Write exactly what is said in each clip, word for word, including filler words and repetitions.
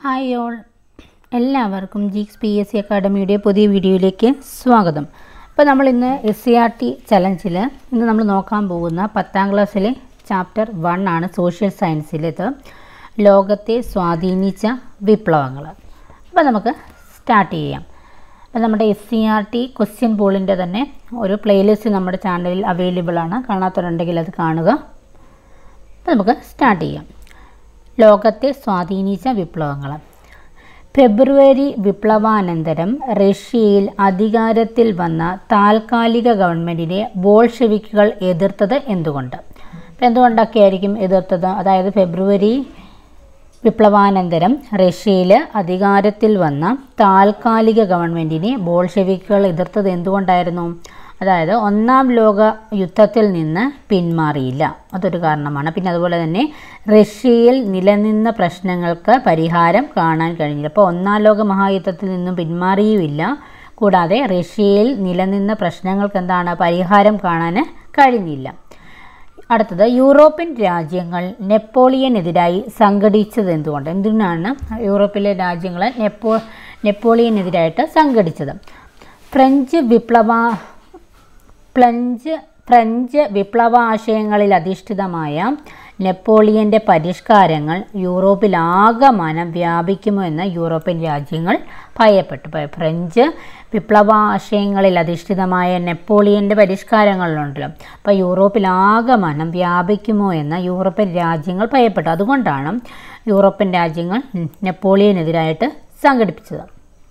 Hi all, എല്ലാവർക്കും Jix P S C അക്കാഡമിയുടെ പുതിയ വീഡിയോയിലേക്ക് സ്വാഗതം. അപ്പോൾ നമ്മൾ ഇന്ന് എസ് സി ആർ ടി ചലഞ്ചിൽ ഇന്ന് നമ്മൾ നോക്കാൻ പോകുന്ന പത്താം ക്ലാസ്സിലെ ചാപ്റ്റർ വൺ ആണ്, സോഷ്യൽ സയൻസിലേത് ലോകത്തെ സ്വാധീനിച്ച വിപ്ലവങ്ങൾ. അപ്പോൾ നമുക്ക് സ്റ്റാർട്ട് ചെയ്യാം. അപ്പോൾ നമ്മുടെ എസ് സി ആർ ടി ക്വസ്റ്റ്യൻ പോളിൻ്റെ തന്നെ ഒരു പ്ലേലിസ്റ്റ് നമ്മുടെ ചാനലിൽ അവൈലബിൾ ആണ്. കാണാത്തവരുണ്ടെങ്കിൽ അത് കാണുക. അപ്പോൾ നമുക്ക് സ്റ്റാർട്ട് ചെയ്യാം. ലോകത്തെ സ്വാധീനിച്ച വിപ്ലവങ്ങൾ. ഫെബ്രുവരി വിപ്ലവാനന്തരം റഷ്യയിൽ അധികാരത്തിൽ വന്ന താൽക്കാലിക ഗവൺമെൻറ്റിനെ ബോൾഷെവിക്കുകൾ എതിർത്തത് എന്തുകൊണ്ട്? അപ്പോൾ എന്തുകൊണ്ടൊക്കെ ആയിരിക്കും എതിർത്തത്? അതായത് ഫെബ്രുവരി വിപ്ലവാനന്തരം റഷ്യയിൽ അധികാരത്തിൽ വന്ന താൽക്കാലിക ഗവൺമെൻറ്റിനെ ബോൾഷെവിക്കുകൾ എതിർത്തത് എന്തുകൊണ്ടായിരുന്നു? അതായത് ഒന്നാം ലോക യുദ്ധത്തിൽ നിന്ന് പിന്മാറിയില്ല, അതൊരു കാരണമാണ്. പിന്നെ അതുപോലെ തന്നെ റഷ്യയിൽ നിലനിന്ന പ്രശ്നങ്ങൾക്ക് പരിഹാരം കാണാൻ കഴിഞ്ഞില്ല. അപ്പോൾ ഒന്നാം ലോക മഹായുദ്ധത്തിൽ നിന്നും പിന്മാറിയുമില്ല, കൂടാതെ റഷ്യയിൽ നിലനിന്ന പ്രശ്നങ്ങൾക്ക് എന്താണ് പരിഹാരം കാണാൻ കഴിഞ്ഞില്ല. അടുത്തത്, യൂറോപ്യൻ രാജ്യങ്ങൾ നെപ്പോളിയനെതിരായി സംഘടിച്ചത് എന്തുകൊണ്ട്? എന്തിനാണ് യൂറോപ്പിലെ രാജ്യങ്ങൾ നെപ്പോ നെപ്പോളിയനെതിരായിട്ട് സംഘടിച്ചത്? ഫ്രഞ്ച് വിപ്ലവ ഫ്രഞ്ച് ഫ്രഞ്ച് വിപ്ലവാശയങ്ങളിൽ അധിഷ്ഠിതമായ നെപ്പോളിയൻ്റെ പരിഷ്കാരങ്ങൾ യൂറോപ്പിലാകമാനം വ്യാപിക്കുമോ എന്ന് യൂറോപ്യൻ രാജ്യങ്ങൾ ഭയപ്പെട്ടു. ഫ്രഞ്ച് വിപ്ലവാശയങ്ങളിൽ അധിഷ്ഠിതമായ നെപ്പോളിയൻ്റെ പരിഷ്കാരങ്ങളുണ്ടല്ലോ, അപ്പോൾ യൂറോപ്പിലാകമാനം വ്യാപിക്കുമോ എന്ന് യൂറോപ്യൻ രാജ്യങ്ങൾ ഭയപ്പെട്ടു. അതുകൊണ്ടാണ് യൂറോപ്യൻ രാജ്യങ്ങൾ നെപ്പോളിയനെതിരായിട്ട് സംഘടിപ്പിച്ചത്.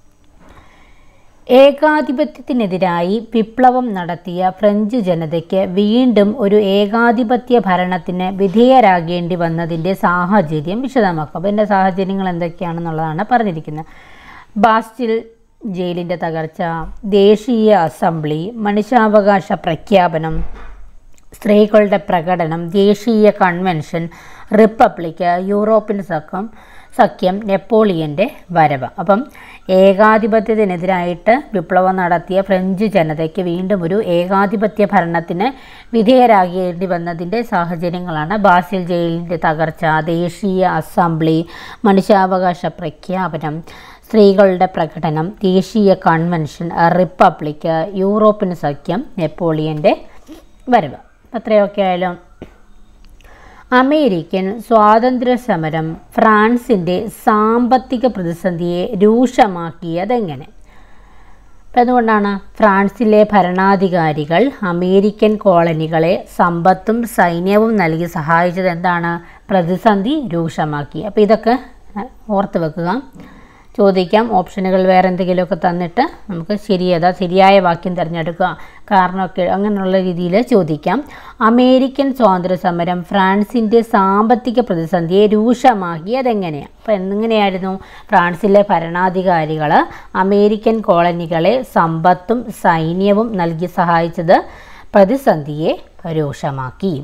ഏകാധിപത്യത്തിനെതിരായി വിപ്ലവം നടത്തിയ ഫ്രഞ്ച് ജനതയ്ക്ക് വീണ്ടും ഒരു ഏകാധിപത്യ ഭരണത്തിന് വിധേയരാകേണ്ടി വന്നതിൻ്റെ സാഹചര്യം വിശദമാക്കും. അപ്പോൾ ഇതിൻ്റെ സാഹചര്യങ്ങൾ എന്തൊക്കെയാണെന്നുള്ളതാണ് പറഞ്ഞിരിക്കുന്നത്. ബാസ്റ്റിൽ ജയിലിൻ്റെ തകർച്ച, ദേശീയ അസംബ്ലി, മനുഷ്യാവകാശ പ്രഖ്യാപനം, സ്ത്രീകളുടെ പ്രകടനം, ദേശീയ കൺവെൻഷൻ, റിപ്പബ്ലിക്, യൂറോപ്യൻ സഖ്യം സഖ്യം നെപ്പോളിയൻ്റെ വരവ്. അപ്പം ഏകാധിപത്യത്തിനെതിരായിട്ട് വിപ്ലവം നടത്തിയ ഫ്രഞ്ച് ജനതയ്ക്ക് വീണ്ടും ഒരു ഏകാധിപത്യ ഭരണത്തിന് വിധേയരാകേണ്ടി വന്നതിൻ്റെ സാഹചര്യങ്ങളാണ് ബാസിൽ ജയിലിൻ്റെ തകർച്ച, ദേശീയ അസംബ്ലി, മനുഷ്യാവകാശ പ്രഖ്യാപനം, സ്ത്രീകളുടെ പ്രകടനം, ദേശീയ കൺവെൻഷൻ, റിപ്പബ്ലിക്, യൂറോപ്യൻ സഖ്യം, നെപ്പോളിയൻ്റെ വരവ്. അത്രയൊക്കെ ആയാലും അമേരിക്കൻ സ്വാതന്ത്ര്യ സമരം ഫ്രാൻസിൻ്റെ സാമ്പത്തിക പ്രതിസന്ധിയെ രൂക്ഷമാക്കിയതെങ്ങനെ? അപ്പം അതുകൊണ്ടാണ് ഫ്രാൻസിലെ ഭരണാധികാരികൾ അമേരിക്കൻ കോളനികളെ സമ്പത്തും സൈന്യവും നൽകി സഹായിച്ചത്. എന്താണ്? പ്രതിസന്ധി രൂക്ഷമാക്കി. അപ്പോൾ ഇതൊക്കെ ഓർത്ത് വെക്കുക. ചോദിക്കാം, ഓപ്ഷനുകൾ വേറെ എന്തെങ്കിലുമൊക്കെ തന്നിട്ട് നമുക്ക് ശരിയതാ ശരിയായ വാക്യം തിരഞ്ഞെടുക്കുക, കാരണമൊക്കെ അങ്ങനെയുള്ള രീതിയിൽ ചോദിക്കാം. അമേരിക്കൻ സ്വാതന്ത്ര്യ സമരം ഫ്രാൻസിൻ്റെ സാമ്പത്തിക പ്രതിസന്ധിയെ രൂക്ഷമാക്കിയതെങ്ങനെയാണ്? അപ്പോൾ എങ്ങനെയായിരുന്നു ഫ്രാൻസിലെ ഭരണാധികാരികൾ അമേരിക്കൻ കോളനികളെ സമ്പത്തും സൈന്യവും നൽകി സഹായിച്ചത്? പ്രതിസന്ധിയെ രൂക്ഷമാക്കി.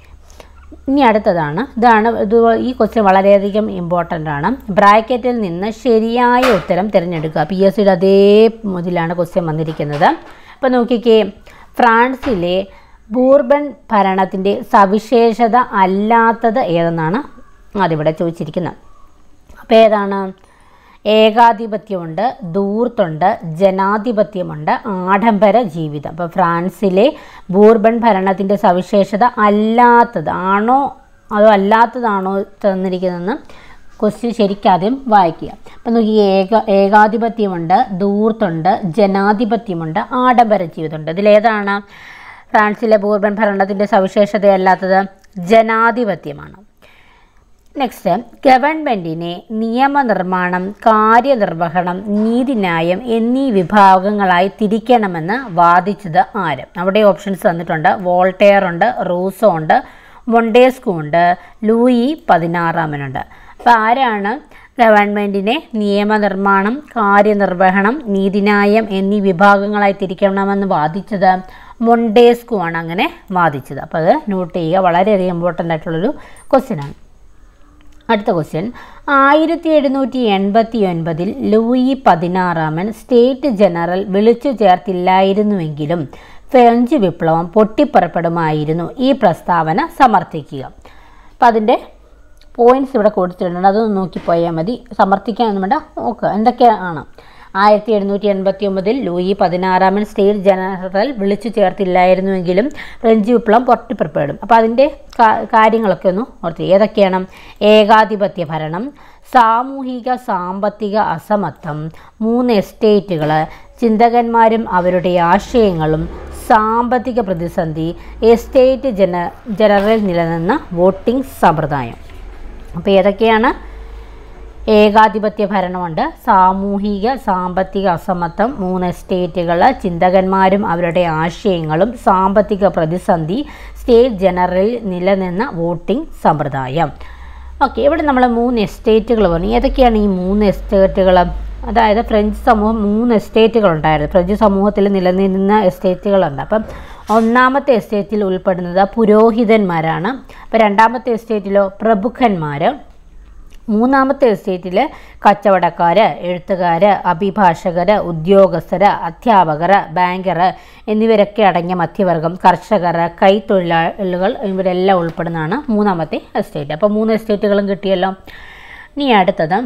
ഇനി അടുത്തതാണ്, ഇതാണ് ഇത് ഈ ക്വസ്റ്റ്യൻ വളരെയധികം ഇമ്പോർട്ടൻ്റ് ആണ്. ബ്രാക്കറ്റിൽ നിന്ന് ശരിയായ ഉത്തരം തിരഞ്ഞെടുക്കുക. പി എസ് സിയുടെ അതേ ഇതിലാണ് ക്വസ്റ്റ്യൻ വന്നിരിക്കുന്നത്. അപ്പോൾ നോക്കിക്കേ, ഫ്രാൻസിലെ ബൂർബൺ ഭരണത്തിൻ്റെ സവിശേഷത അല്ലാത്തത് ഏതെന്നാണ് അതിവിടെ ചോദിച്ചിരിക്കുന്നത്. അപ്പോൾ ഏതാണ്? ഏകാധിപത്യമുണ്ട്, ധൂർത്തുണ്ട്, ജനാധിപത്യമുണ്ട്, ആഡംബര ജീവിതം. അപ്പോൾ ഫ്രാൻസിലെ ബൂർബൺ ഭരണത്തിൻ്റെ സവിശേഷത അല്ലാത്തത് ആണോ അതോ അല്ലാത്തതാണോ തന്നിരിക്കുന്നതെന്ന് ക്വസ്റ്റ്യൻ ശരിക്കാദ്യം വായിക്കുക. അപ്പം നോക്കി, ഏക ഏകാധിപത്യമുണ്ട്, ധൂർത്തുണ്ട്, ജനാധിപത്യമുണ്ട്, ആഡംബര ജീവിതമുണ്ട്. ഇതിലേതാണ് ഫ്രാൻസിലെ ബൂർബൺ ഭരണത്തിൻ്റെ സവിശേഷതയല്ലാത്തത്? ജനാധിപത്യമാണ്. നെക്സ്റ്റ്, ഗവൺമെൻറ്റിനെ നിയമനിർമ്മാണം, കാര്യനിർവഹണം, നീതിന്യായം എന്നീ വിഭാഗങ്ങളായി തിരിക്കണമെന്ന് വാദിച്ചത് ആര്? അവിടെ ഓപ്ഷൻസ് തന്നിട്ടുണ്ട്. വോൾട്ടെയർ ഉണ്ട്, റൂസോ ഉണ്ട്, മൊണ്ടേസ്കു ഉണ്ട്, ലൂയി പതിനാറാമനുണ്ട്. അപ്പോൾ ആരാണ് ഗവൺമെൻറ്റിനെ നിയമനിർമ്മാണം, കാര്യനിർവഹണം, നീതിന്യായം എന്നീ വിഭാഗങ്ങളായി തിരിക്കണമെന്ന് വാദിച്ചത്? മൊണ്ടേസ്കു ആണ് അങ്ങനെ വാദിച്ചത്. അപ്പോൾ അത് നോട്ട് ചെയ്യുക, വളരെയധികം ഇമ്പോർട്ടൻ്റ് ആയിട്ടുള്ളൊരു ക്വസ്റ്റ്യനാണ്. അടുത്ത ക്വസ്റ്റ്യൻ, ആയിരത്തി എഴുന്നൂറ്റി എൺപത്തി ഒൻപതിൽ ലൂയി പതിനാറാമൻ സ്റ്റേറ്റ് ജനറൽ വിളിച്ചു ചേർത്തില്ലായിരുന്നുവെങ്കിലും ഫ്രഞ്ച് വിപ്ലവം പൊട്ടിപ്പുറപ്പെടുമായിരുന്നു. ഈ പ്രസ്താവന സമർത്ഥിക്കുക. അപ്പം അതിൻ്റെ പോയിൻറ്റ്സ് ഇവിടെ കൊടുത്തിട്ടുണ്ട്, അതൊന്ന് നോക്കിപ്പോയാൽ മതി. സമർത്ഥിക്കാനൊന്നും വേണ്ട, നോക്കുക എന്തൊക്കെയാണ്. ആയിരത്തി എഴുന്നൂറ്റി എൺപത്തി ഒമ്പതിൽ ലൂയി പതിനാറാമൻ സ്റ്റേറ്റ് ജനറൽ വിളിച്ചു ചേർത്തില്ലായിരുന്നുവെങ്കിലും ഫ്രഞ്ച് വിപ്ലവം പൊട്ടിപ്പുറപ്പെടും. അപ്പോൾ അതിൻ്റെ കാര്യങ്ങളൊക്കെ ഒന്ന് ഓർത്തി. ഏതൊക്കെയാണ്? ഏകാധിപത്യ ഭരണം, സാമൂഹിക സാമ്പത്തിക അസമത്വം, മൂന്ന് എസ്റ്റേറ്റുകൾ, ചിന്തകന്മാരും അവരുടെ ആശയങ്ങളും, സാമ്പത്തിക പ്രതിസന്ധി, എസ്റ്റേറ്റ് ജന ജനറൽ നിലനിന്ന വോട്ടിംഗ് സമ്പ്രദായം. അപ്പോൾ ഏതൊക്കെയാണ്? ഏകാധിപത്യ ഭരണമുണ്ട്, സാമൂഹിക സാമ്പത്തിക അസമത്വം, മൂന്ന് എസ്റ്റേറ്റുകൾ, ചിന്തകന്മാരും അവരുടെ ആശയങ്ങളും, സാമ്പത്തിക പ്രതിസന്ധി, സ്റ്റേറ്റ് ജനറൽ നിലനിന്ന വോട്ടിംഗ് സമ്പ്രദായം. ഓക്കെ, ഇവിടെ നമ്മൾ മൂന്ന് എസ്റ്റേറ്റുകൾ പറഞ്ഞു. ഏതൊക്കെയാണ് ഈ മൂന്ന് എസ്റ്റേറ്റുകൾ? അതായത് ഫ്രഞ്ച് സമൂഹം മൂന്ന് എസ്റ്റേറ്റുകളുണ്ടായിരുന്നു. ഫ്രഞ്ച് സമൂഹത്തിൽ നിലനിന്ന എസ്റ്റേറ്റുകളുണ്ട്. അപ്പം ഒന്നാമത്തെ എസ്റ്റേറ്റിൽ ഉൾപ്പെടുന്നത് പുരോഹിതന്മാരാണ്. അപ്പോൾ രണ്ടാമത്തെ എസ്റ്റേറ്റിലോ പ്രഭുക്കന്മാർ, മൂന്നാമത്തെ എസ്റ്റേറ്റിൽ കച്ചവടക്കാർ, എഴുത്തുകാർ, അഭിഭാഷകർ, ഉദ്യോഗസ്ഥർ, അധ്യാപകർ, ബാങ്കർ എന്നിവരൊക്കെ അടങ്ങിയ മധ്യവർഗം, കർഷകർ, കൈത്തൊഴിലാളികൾ ഇവരെല്ലാം ഉൾപ്പെടുന്നതാണ് മൂന്നാമത്തെ എസ്റ്റേറ്റ്. അപ്പോൾ മൂന്ന് എസ്റ്റേറ്റുകളും കിട്ടിയല്ലോ. ഇനി അടുത്തത്,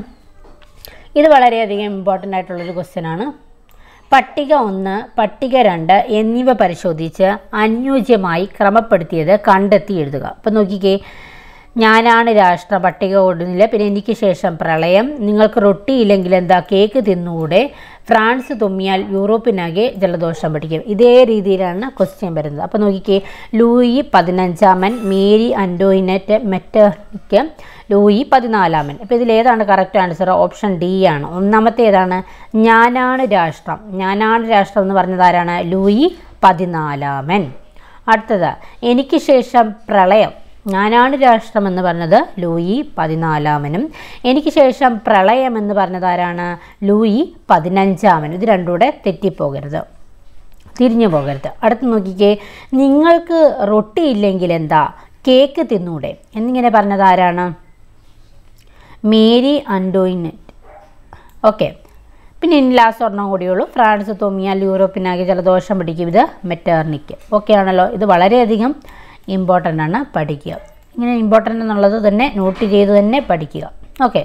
ഇത് വളരെയധികം ഇമ്പോർട്ടൻ്റ് ആയിട്ടുള്ളൊരു ക്വസ്റ്റ്യനാണ്. പട്ടിക ഒന്ന്, പട്ടിക രണ്ട് എന്നിവ പരിശോധിച്ച് അനുയോജ്യമായി ക്രമപ്പെടുത്തിയത് കണ്ടെത്തി എഴുതുക. അപ്പം നോക്കിക്കേ, ഞാനാണ് രാഷ്ട്ര, പട്ടിക ഒന്നില്ല. പിന്നെ എനിക്ക് ശേഷം പ്രളയം, നിങ്ങൾക്ക് റൊട്ടിയില്ലെങ്കിൽ എന്താ കേക്ക് തിന്നൂടെ, ഫ്രാൻസ് തുമ്മിയാൽ യൂറോപ്പിനാകെ ജലദോഷം പിടിക്കും. ഇതേ രീതിയിലാണ് ക്വസ്റ്റ്യൻ വരുന്നത്. അപ്പോൾ നോക്കിക്കേ, ലൂയി പതിനഞ്ചാമൻ, മേരി അൻറ്റോയിനറ്റ് മെറ്റർണിക്ക്, ലൂയി പതിനാലാമൻ. അപ്പോൾ ഇതിലേതാണ് കറക്റ്റ് ആൻസർ? ഓപ്ഷൻ ഡി ആണ്. ഒന്നാമത്തെ ഏതാണ്? ഞാനാണ് രാഷ്ട്രം. ഞാനാണ് രാഷ്ട്രം എന്ന് പറഞ്ഞത് ആരാണ്? ലൂയി പതിനാലാമൻ. അടുത്തത്, എനിക്ക് ശേഷം പ്രളയം. ഞാനാണ് രാഷ്ട്രം എന്ന് പറഞ്ഞത് ലൂയി പതിനാലാമനും, എനിക്ക് ശേഷം പ്രളയം എന്ന് പറഞ്ഞത് ആരാണ്? ലൂയി പതിനഞ്ചാമനും. ഇത് രണ്ടുകൂടെ തെറ്റിപ്പോകരുത്, തിരിഞ്ഞു പോകരുത്. അടുത്ത് നോക്കിക്കേ, നിങ്ങൾക്ക് റൊട്ടിയില്ലെങ്കിൽ എന്താ കേക്ക് തിന്നൂടെ എന്നിങ്ങനെ പറഞ്ഞത് ആരാണ്? മേരി അൻറ്റോയിനറ്റ്. ഓക്കെ, പിന്നെ ഇനി ലാസ്റ്റ് ഒരെണ്ണം കൂടിയുള്ളൂ. ഫ്രാൻസ് തുമ്മിയാൽ യൂറോപ്പിനാകെ ജലദോഷം പിടിക്കും. ഇത് മെറ്റർണിക്ക്. ഓക്കെ ആണല്ലോ. ഇത് വളരെയധികം ഇമ്പോർട്ടൻ്റ് ആണ്, പഠിക്കുക. ഇങ്ങനെ ഇമ്പോർട്ടൻ്റ് എന്നുള്ളത് തന്നെ നോട്ട് ചെയ്ത് തന്നെ പഠിക്കുക. Okay,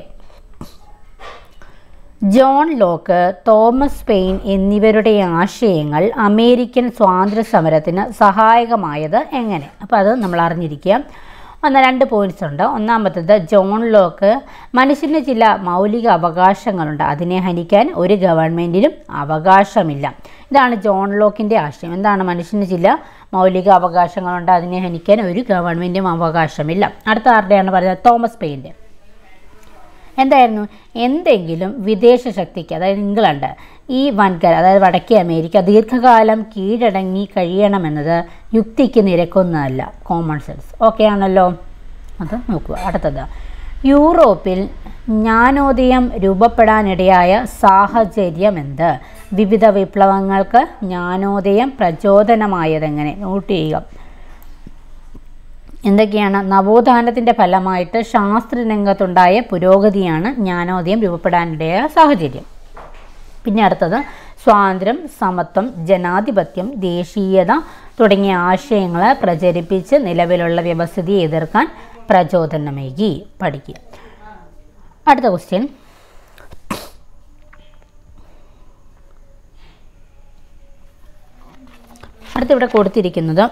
John Locke, Thomas Paine എന്നിവരുടെ ആശയങ്ങൾ അമേരിക്കൻ സ്വാതന്ത്ര്യ സമരത്തിന് സഹായകമായത് എങ്ങനെ? അപ്പോൾ അത് നമ്മൾ അറിഞ്ഞിരിക്കുക. ഒന്ന് രണ്ട് പോയിൻറ്റ്സ് ഉണ്ട്. ഒന്നാമത്തേത്, ജോൺ ലോക്ക്, മനുഷ്യന് ചില മൗലിക അവകാശങ്ങളുണ്ട്, അതിനെ ഹനിക്കാൻ ഒരു ഗവൺമെൻറ്റിനും അവകാശമില്ല. ഇതാണ് ജോൺ ലോക്കിൻ്റെ ആശയം. എന്താണ്? മനുഷ്യന് ചില മൗലിക അവകാശങ്ങളുണ്ട്, അതിനെ ഹനിക്കാൻ ഒരു ഗവൺമെൻറ്റും അവകാശമില്ല. അടുത്ത ആരുടെയാണ് പറയുന്നത്? തോമസ് പെയിൻ്റെ. എന്തായിരുന്നു? എന്തെങ്കിലും വിദേശ ശക്തിക്ക്, അതായത് ഇംഗ്ലണ്ട്, ഈ വൻകര അതായത് വടക്കേ അമേരിക്ക ദീർഘകാലം കീഴടങ്ങി കഴിയണമെന്നത് യുക്തിക്ക് നിരക്കുന്നതല്ല, കോമൺ സെൻസ്. ഓക്കെ ആണല്ലോ, അത് നോക്കുക. അടുത്തത്, യൂറോപ്പിൽ ജ്ഞാനോദയം രൂപപ്പെടാനിടയായ സാഹചര്യമെന്ത്? വിവിധ വിപ്ലവങ്ങൾക്ക് ജ്ഞാനോദയം പ്രചോദനമായതെങ്ങനെ? നോട്ട് ചെയ്യുക. എന്തൊക്കെയാണ്? നവോത്ഥാനത്തിൻ്റെ ഫലമായിട്ട് ശാസ്ത്രരംഗത്തുണ്ടായ പുരോഗതിയാണ് ജ്ഞാനോദയം രൂപപ്പെടാനിടയായ സാഹചര്യം. പിന്നെ അടുത്തത്, സ്വാതന്ത്ര്യം, സമത്വം, ജനാധിപത്യം, ദേശീയത തുടങ്ങിയ ആശയങ്ങൾ പ്രചരിപ്പിച്ച് നിലവിലുള്ള വ്യവസ്ഥിതിയെ എതിർക്കാൻ പ്രചോദനമേകി. പഠിക്കുക. അടുത്ത ക്വസ്റ്റ്യൻ, അടുത്തിവിടെ കൊടുത്തിരിക്കുന്നത്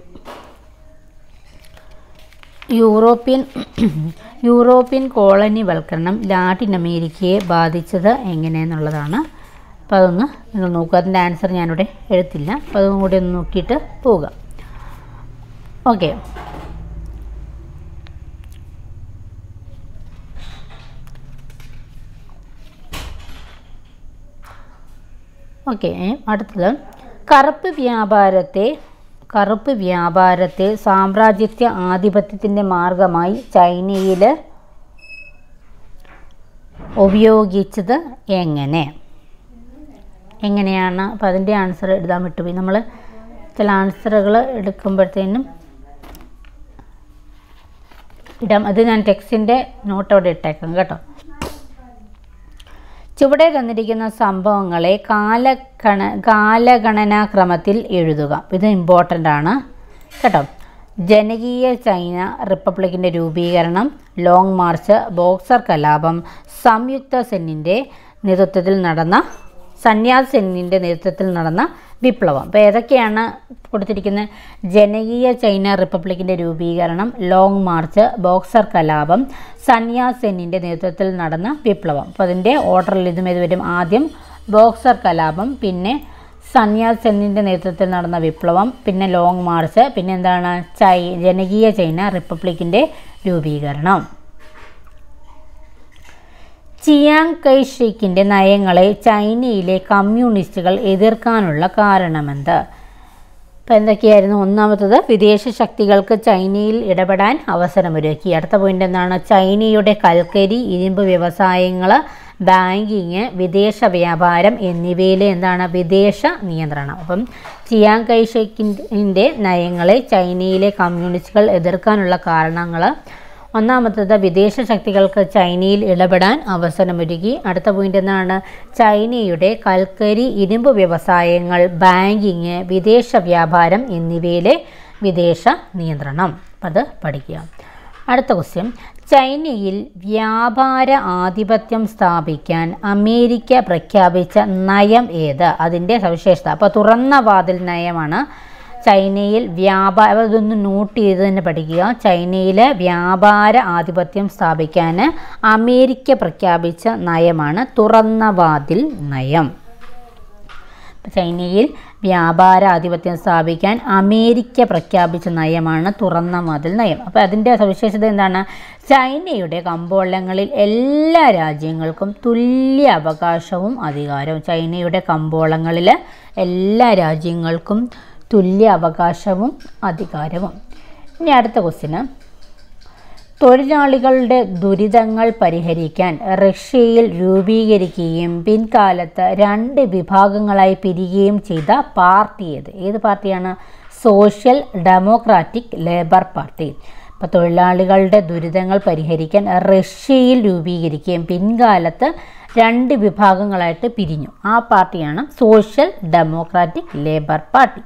യൂറോപ്യൻ യൂറോപ്യൻ കോളനിവൽക്കരണം ലാറ്റിൻ അമേരിക്കയെ ബാധിച്ചത് എങ്ങനെയെന്നുള്ളതാണ്. അപ്പോൾ അതൊന്ന് നിങ്ങൾ നോക്കുക. അതിൻ്റെ ആൻസർ ഞാനിവിടെ എഴുത്തില്ല, അപ്പോൾ അതും കൂടി ഒന്ന് നോക്കിയിട്ട് പോവുക. ഓക്കെ, ഓക്കെ അടുത്തത്, കറുപ്പ് വ്യാപാരത്തെ കറുപ്പ് വ്യാപാരത്തെ സാമ്രാജ്യത്വ ആധിപത്യത്തിൻ്റെ മാർഗമായി ചൈനയിൽ ഉപയോഗിച്ചത് എങ്ങനെ? എങ്ങനെയാണ്? അപ്പോൾ അതിൻ്റെ ആൻസർ എഴുതാൻ വിട്ടുപോയി. നമ്മൾ ചില ആൻസറുകൾ എടുക്കുമ്പോഴത്തേനും ഇടാം. അത് ഞാൻ ടെക്സ്റ്റിൻ്റെ നോട്ട് അവിടെ ഇട്ടേക്കാം കേട്ടോ. ചുവടെ തന്നിരിക്കുന്ന സംഭവങ്ങളെ കാലഗണ കാലഗണനാക്രമത്തിൽ എഴുതുക. ഇത് ഇമ്പോർട്ടൻ്റ് ആണ് കേട്ടോ. ജനകീയ ചൈന റിപ്പബ്ലിക്കിൻ്റെ രൂപീകരണം, ലോങ് മാർച്ച്, ബോക്സർ കലാപം, സംയുക്ത സെന്നിൻ്റെ നേതൃത്വത്തിൽ നടന്ന സന്യാസ് സെന്നിൻ്റെ നേതൃത്വത്തിൽ നടന്ന വിപ്ലവം. അപ്പോൾ ഏതൊക്കെയാണ് കൊടുത്തിരിക്കുന്നത്? ജനകീയ ചൈന റിപ്പബ്ലിക്കിൻ്റെ രൂപീകരണം, ലോങ് മാർച്ച്, ബോക്സർ കലാപം, സന്യാസ് സെന്നിൻ്റെ നേതൃത്വത്തിൽ നടന്ന വിപ്ലവം. അപ്പോൾ അതിൻ്റെ ഓർഡറിൽ ഇതും ഇത് വരും. ആദ്യം ബോക്സർ കലാപം, പിന്നെ സന്യാസ് സെന്നിൻ്റെ നേതൃത്വത്തിൽ നടന്ന വിപ്ലവം, പിന്നെ ലോങ് മാർച്ച്, പിന്നെ എന്താണ് ചൈ ജനകീയ ചൈന റിപ്പബ്ലിക്കിൻ്റെ രൂപീകരണം. ചിയാങ് കൈ ഷെയ്ക്കിൻ്റെ നയങ്ങളെ ചൈനയിലെ കമ്മ്യൂണിസ്റ്റുകൾ എതിർക്കാനുള്ള കാരണമെന്ത്? അപ്പോൾ എന്തൊക്കെയായിരുന്നു? ഒന്നാമത്തത്, വിദേശ ശക്തികൾക്ക് ചൈനയിൽ ഇടപെടാൻ അവസരമൊരുക്കി. അടുത്ത പോയിൻ്റ് എന്താണ്? ചൈനയുടെ കൽക്കരി, ഇരുമ്പ് വ്യവസായങ്ങൾ, ബാങ്കിങ്, വിദേശ വ്യാപാരം എന്നിവയിലെ എന്താണ് വിദേശ നിയന്ത്രണം. അപ്പം ചിയാങ് കൈ ഷെയ്ക്കിൻ്റെ നയങ്ങളെ ചൈനയിലെ കമ്മ്യൂണിസ്റ്റുകൾ എതിർക്കാനുള്ള കാരണങ്ങൾ: ഒന്നാമത്തത്, വിദേശ ശക്തികൾക്ക് ചൈനയിൽ ഇടപെടാൻ അവസരമൊരുക്കി. അടുത്ത പോയിൻ്റ് എന്താണ്? ചൈനയുടെ കൽക്കരി, ഇരുമ്പ് വ്യവസായങ്ങൾ, ബാങ്കിങ്, വിദേശ വ്യാപാരം എന്നിവയിലെ വിദേശ നിയന്ത്രണം. അത് പഠിക്കുക. അടുത്ത ക്വസ്റ്റ്യൻ, ചൈനയിൽ വ്യാപാര ആധിപത്യം സ്ഥാപിക്കാൻ അമേരിക്ക പ്രഖ്യാപിച്ച നയം ഏത്? അതിൻ്റെ സവിശേഷത. അപ്പോൾ തുറന്ന വാതിൽ നയമാണ് ചൈനയിൽ വ്യാപാര ഇതൊന്ന് നോട്ട് ചെയ്ത് തന്നെ പഠിക്കുക. ചൈനയിൽ വ്യാപാര ആധിപത്യം സ്ഥാപിക്കാൻ അമേരിക്ക പ്രഖ്യാപിച്ച നയമാണ് തുറന്ന വാതിൽ നയം. ചൈനയിൽ വ്യാപാര ആധിപത്യം സ്ഥാപിക്കാൻ അമേരിക്ക പ്രഖ്യാപിച്ച നയമാണ് തുറന്ന വാതിൽ നയം. അപ്പോൾ അതിൻ്റെ സവിശേഷത എന്താണ്? ചൈനയുടെ കമ്പോളങ്ങളിൽ എല്ലാ രാജ്യങ്ങൾക്കും തുല്യ അവകാശവും അധികാരവും. ചൈനയുടെ കമ്പോളങ്ങളിൽ എല്ലാ രാജ്യങ്ങൾക്കും തുല്യ അവകാശവും അധികാരവും. ഇനി അടുത്ത ക്വസ്റ്റ്യന്, തൊഴിലാളികളുടെ ദുരിതങ്ങൾ പരിഹരിക്കാൻ റഷ്യയിൽ രൂപീകരിക്കുകയും പിൻകാലത്ത് രണ്ട് വിഭാഗങ്ങളായി പിരിയുകയും ചെയ്ത പാർട്ടി ഏത്? ഏത് പാർട്ടിയാണ്? Social democratic labour party. അപ്പോൾ തൊഴിലാളികളുടെ ദുരിതങ്ങൾ പരിഹരിക്കാൻ റഷ്യയിൽ രൂപീകരിക്കുകയും പിൻകാലത്ത് രണ്ട് വിഭാഗങ്ങളായിട്ട് പിരിഞ്ഞു. ആ പാർട്ടിയാണ് സോഷ്യൽ ഡെമോക്രാറ്റിക് ലേബർ പാർട്ടി.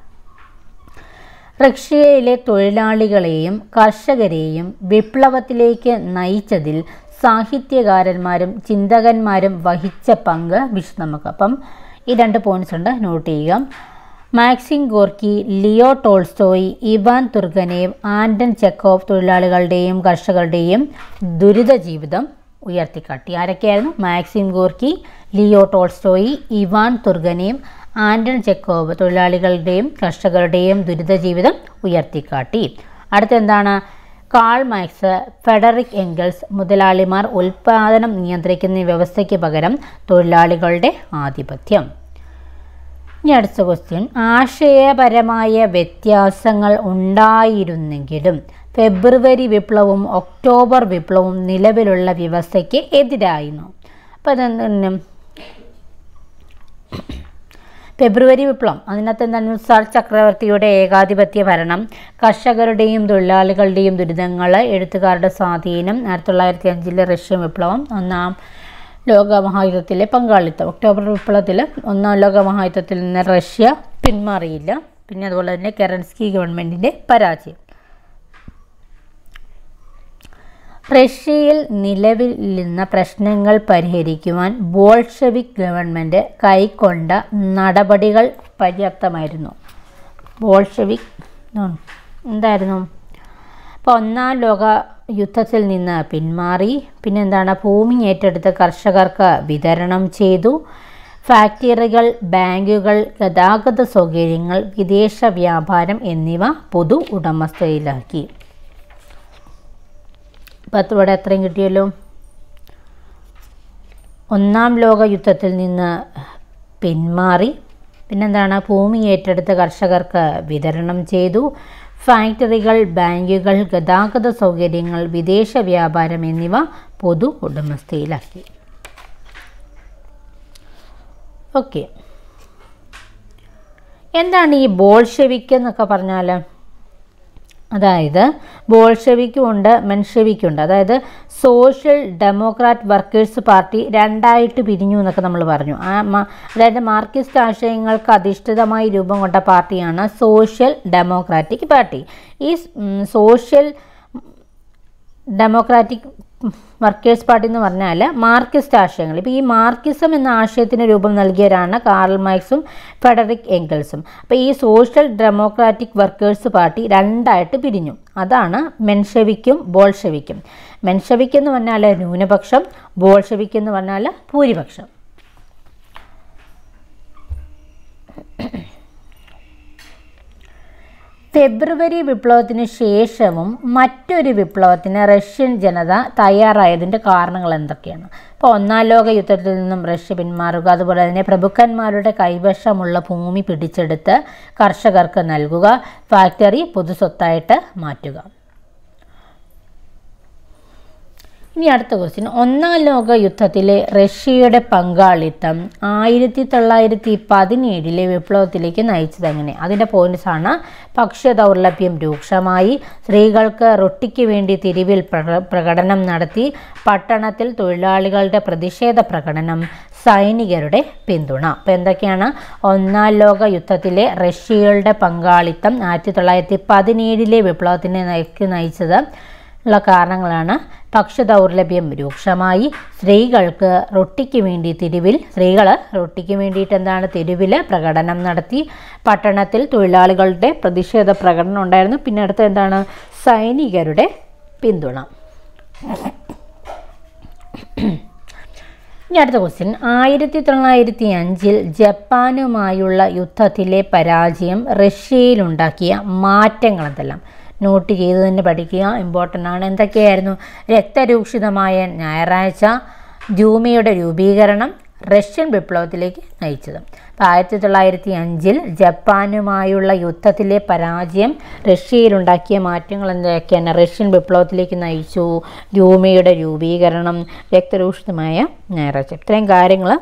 റഷ്യയിലെ തൊഴിലാളികളെയും കർഷകരെയും വിപ്ലവത്തിലേക്ക് നയിച്ചതിൽ സാഹിത്യകാരന്മാരും ചിന്തകന്മാരും വഹിച്ച പങ്ക് വിശദമാക്കുക. അപ്പം ഈ രണ്ട് പോയിൻറ്റ്സ് ഉണ്ട്, നോട്ട് ചെയ്യുക. Maxim Gorky, Leo Tolstoy, Ivan Turgenev, Anton Chekhov തൊഴിലാളികളുടെയും കർഷകരുടെയും ദുരിത ജീവിതം ഉയർത്തിക്കാട്ടി. ആരൊക്കെയായിരുന്നു? Maxim Gorky, Leo Tolstoy, Ivan Turgenev, Anton Chekhov തൊഴിലാളികളുടെയും കർഷകരുടെയും ദുരിത ജീവിതം ഉയർത്തിക്കാട്ടി. അടുത്തെന്താണ്? കാൾ മാർക്സ്, ഫെഡറിക് എംഗൽസ് മുതലാളിമാർ ഉൽപ്പാദനം നിയന്ത്രിക്കുന്ന വ്യവസ്ഥയ്ക്ക് പകരം തൊഴിലാളികളുടെ ആധിപത്യം. ഇനി അടുത്ത ക്വസ്റ്റ്യൻ, ആശയപരമായ വ്യത്യാസങ്ങൾ ഉണ്ടായിരുന്നെങ്കിലും ഫെബ്രുവരി വിപ്ലവവും ഒക്ടോബർ വിപ്ലവവും നിലവിലുള്ള വ്യവസ്ഥയ്ക്ക് എതിരായിരുന്നു. അപ്പോൾ അതെന്താണ്? ഫെബ്രുവരി വിപ്ലവം അതിനകത്ത് എന്താണ്? സാർ ചക്രവർത്തിയുടെ ഏകാധിപത്യ ഭരണം, കർഷകരുടെയും തൊഴിലാളികളുടെയും ദുരിതങ്ങൾ, എഴുത്തുകാരുടെ സ്വാധീനം, ആയിരത്തി തൊള്ളായിരത്തി അഞ്ചിലെ റഷ്യൻ വിപ്ലവം, ഒന്നാം ലോകമഹായുദ്ധത്തിലെ പങ്കാളിത്തം. ഒക്ടോബർ വിപ്ലവത്തിൽ ഒന്നാം ലോകമഹായുദ്ധത്തിൽ നിന്ന് റഷ്യ പിന്മാറിയില്ല. പിന്നെ അതുപോലെ തന്നെ കെറൻസ്കി ഗവൺമെൻറ്റിൻ്റെ പരാജയം. റഷ്യയിൽ നിലവിൽ നിന്ന പ്രശ്നങ്ങൾ പരിഹരിക്കുവാൻ ബോൾഷെവിക് ഗവൺമെൻറ് കൈക്കൊണ്ട നടപടികൾ പര്യാപ്തമായിരുന്നു. ബോൾഷെവിക് എന്തായിരുന്നു? അപ്പോൾ ഒന്നാം ലോക യുദ്ധത്തിൽ നിന്ന് പിന്മാറി. പിന്നെന്താണ്? ഭൂമി ഏറ്റെടുത്ത് കർഷകർക്ക് വിതരണം ചെയ്തു. ഫാക്ടറികൾ, ബാങ്കുകൾ, ഗതാഗത സൗകര്യങ്ങൾ, വിദേശ വ്യാപാരം എന്നിവ പൊതു ഉടമസ്ഥയിലാക്കി. പത്ത് ഇവിടെ എത്രയും കിട്ടിയല്ലോ. ഒന്നാം ലോക യുദ്ധത്തിൽ നിന്ന് പിന്മാറി. പിന്നെന്താണ്? ഭൂമി ഏറ്റെടുത്ത് കർഷകർക്ക് വിതരണം ചെയ്തു. ഫാക്ടറികൾ, ബാങ്കുകൾ, ഗതാഗത സൗകര്യങ്ങൾ, വിദേശ വ്യാപാരം എന്നിവ പൊതു ഉടമസ്ഥയിലാക്കി. ഓക്കെ, എന്താണ് ഈ ബോൾഷെവിക് എന്നൊക്കെ പറഞ്ഞാൽ? അതായത് ബോൾഷെവിക്കും ഉണ്ട്, മെൻഷെവിക്കും ഉണ്ട്. അതായത് സോഷ്യൽ ഡെമോക്രാറ്റ് വർക്കേഴ്സ് പാർട്ടി രണ്ടായിട്ട് പിരിഞ്ഞു എന്നൊക്കെ നമ്മൾ പറഞ്ഞു. ആ അതായത് മാർക്സിസ്റ്റ് ആശയങ്ങൾക്ക് അധിഷ്ഠിതമായി രൂപം കൊണ്ട പാർട്ടിയാണ് സോഷ്യൽ ഡെമോക്രാറ്റിക് പാർട്ടി. ഈ സോഷ്യൽ ഡെമോക്രാറ്റിക് വർക്കേഴ്സ് പാർട്ടി എന്ന് പറഞ്ഞാൽ മാർക്സിസ്റ്റ് ആശയങ്ങൾ. ഇപ്പോൾ ഈ മാർക്സിസം എന്ന ആശയത്തിന് രൂപം നൽകിയവരാണ് കാർൽ മാർക്സും ഫെഡറിക് എംഗൽസും. അപ്പോൾ ഈ സോഷ്യൽ ഡെമോക്രാറ്റിക് വർക്കേഴ്സ് പാർട്ടി രണ്ടായിട്ട് പിരിഞ്ഞു. അതാണ് മെൻഷെവിക്കും ബോൾഷെവിക്കും. മെൻഷെവിക് എന്ന് പറഞ്ഞാൽ ന്യൂനപക്ഷം, ബോൾഷെവിക് എന്ന് പറഞ്ഞാൽ ഭൂരിപക്ഷം. ഫെബ്രുവരി വിപ്ലവത്തിന് ശേഷവും മറ്റൊരു വിപ്ലവത്തിന് റഷ്യൻ ജനത തയ്യാറായതിൻ്റെ കാരണങ്ങൾ എന്തൊക്കെയാണ്? ഇപ്പോൾ ഒന്നാം ലോക യുദ്ധത്തിൽ നിന്നും റഷ്യ പിന്മാറുക, അതുപോലെ തന്നെ പ്രഭുക്കന്മാരുടെ കൈവശമുള്ള ഭൂമി പിടിച്ചെടുത്ത് കർഷകർക്ക് നൽകുക, ഫാക്ടറി പൊതുസ്വത്തായിട്ട് മാറ്റുക. ഇനി അടുത്ത ക്വസ്റ്റ്യൻ, ഒന്നാം ലോക യുദ്ധത്തിലെ റഷ്യയുടെ പങ്കാളിത്തം ആയിരത്തി തൊള്ളായിരത്തി പതിനേഴിലെ വിപ്ലവത്തിലേക്ക് നയിച്ചത് എങ്ങനെ? അതിൻ്റെ പോയിന്റ്സ് ആണ്: ഭക്ഷ്യ ദൗർലഭ്യം രൂക്ഷമായി, സ്ത്രീകൾക്ക് റൊട്ടിക്ക് വേണ്ടി തെരുവിൽ പ്രകടനം നടത്തി, പട്ടണത്തിൽ തൊഴിലാളികളുടെ പ്രതിഷേധ പ്രകടനം, സൈനികരുടെ പിന്തുണ. അപ്പോൾ എന്തൊക്കെയാണ് ഒന്നാം ലോക യുദ്ധത്തിലെ റഷ്യയുടെ പങ്കാളിത്തം ആയിരത്തി തൊള്ളായിരത്തി പതിനേഴിലെ വിപ്ലവത്തിനെ നയിച്ചത് ഉള്ള കാരണങ്ങളാണ്: ഭക്ഷ്യ ദൗർലഭ്യം രൂക്ഷമായി, സ്ത്രീകൾക്ക് റൊട്ടിക്ക് വേണ്ടി തെരുവിൽ സ്ത്രീകൾ റൊട്ടിക്ക് വേണ്ടിയിട്ട് എന്താണ് തെരുവിൽ പ്രകടനം നടത്തി, പട്ടണത്തിൽ തൊഴിലാളികളുടെ പ്രതിഷേധ പ്രകടനം ഉണ്ടായിരുന്നു, പിന്നെ അടുത്ത എന്താണ് സൈനികരുടെ പിന്തുണ. ഇനി അടുത്ത ക്വസ്റ്റ്യൻ, ആയിരത്തി തൊള്ളായിരത്തി അഞ്ചിൽ ജപ്പാനുമായുള്ള യുദ്ധത്തിലെ പരാജയം റഷ്യയിലുണ്ടാക്കിയ മാറ്റങ്ങൾ എന്തെല്ലാം? നോട്ട് ചെയ്ത് തന്നെ പഠിക്കുക, ഇമ്പോർട്ടൻ്റ് ആണ്. എന്തൊക്കെയായിരുന്നു? രക്തരൂക്ഷിതമായ ഞായറാഴ്ച, ദ്യൂമയുടെ രൂപീകരണം, റഷ്യൻ വിപ്ലവത്തിലേക്ക് നയിച്ചത്. അപ്പോൾ ആയിരത്തി തൊള്ളായിരത്തി അഞ്ചിൽ ജപ്പാനുമായുള്ള യുദ്ധത്തിലെ പരാജയം റഷ്യയിലുണ്ടാക്കിയ മാറ്റങ്ങൾ എന്തൊക്കെയാണ്? റഷ്യൻ വിപ്ലവത്തിലേക്ക് നയിച്ചു, ദ്യൂമയുടെ രൂപീകരണം, രക്തരൂക്ഷിതമായ ഞായറാഴ്ച. ഇത്രയും കാര്യങ്ങൾ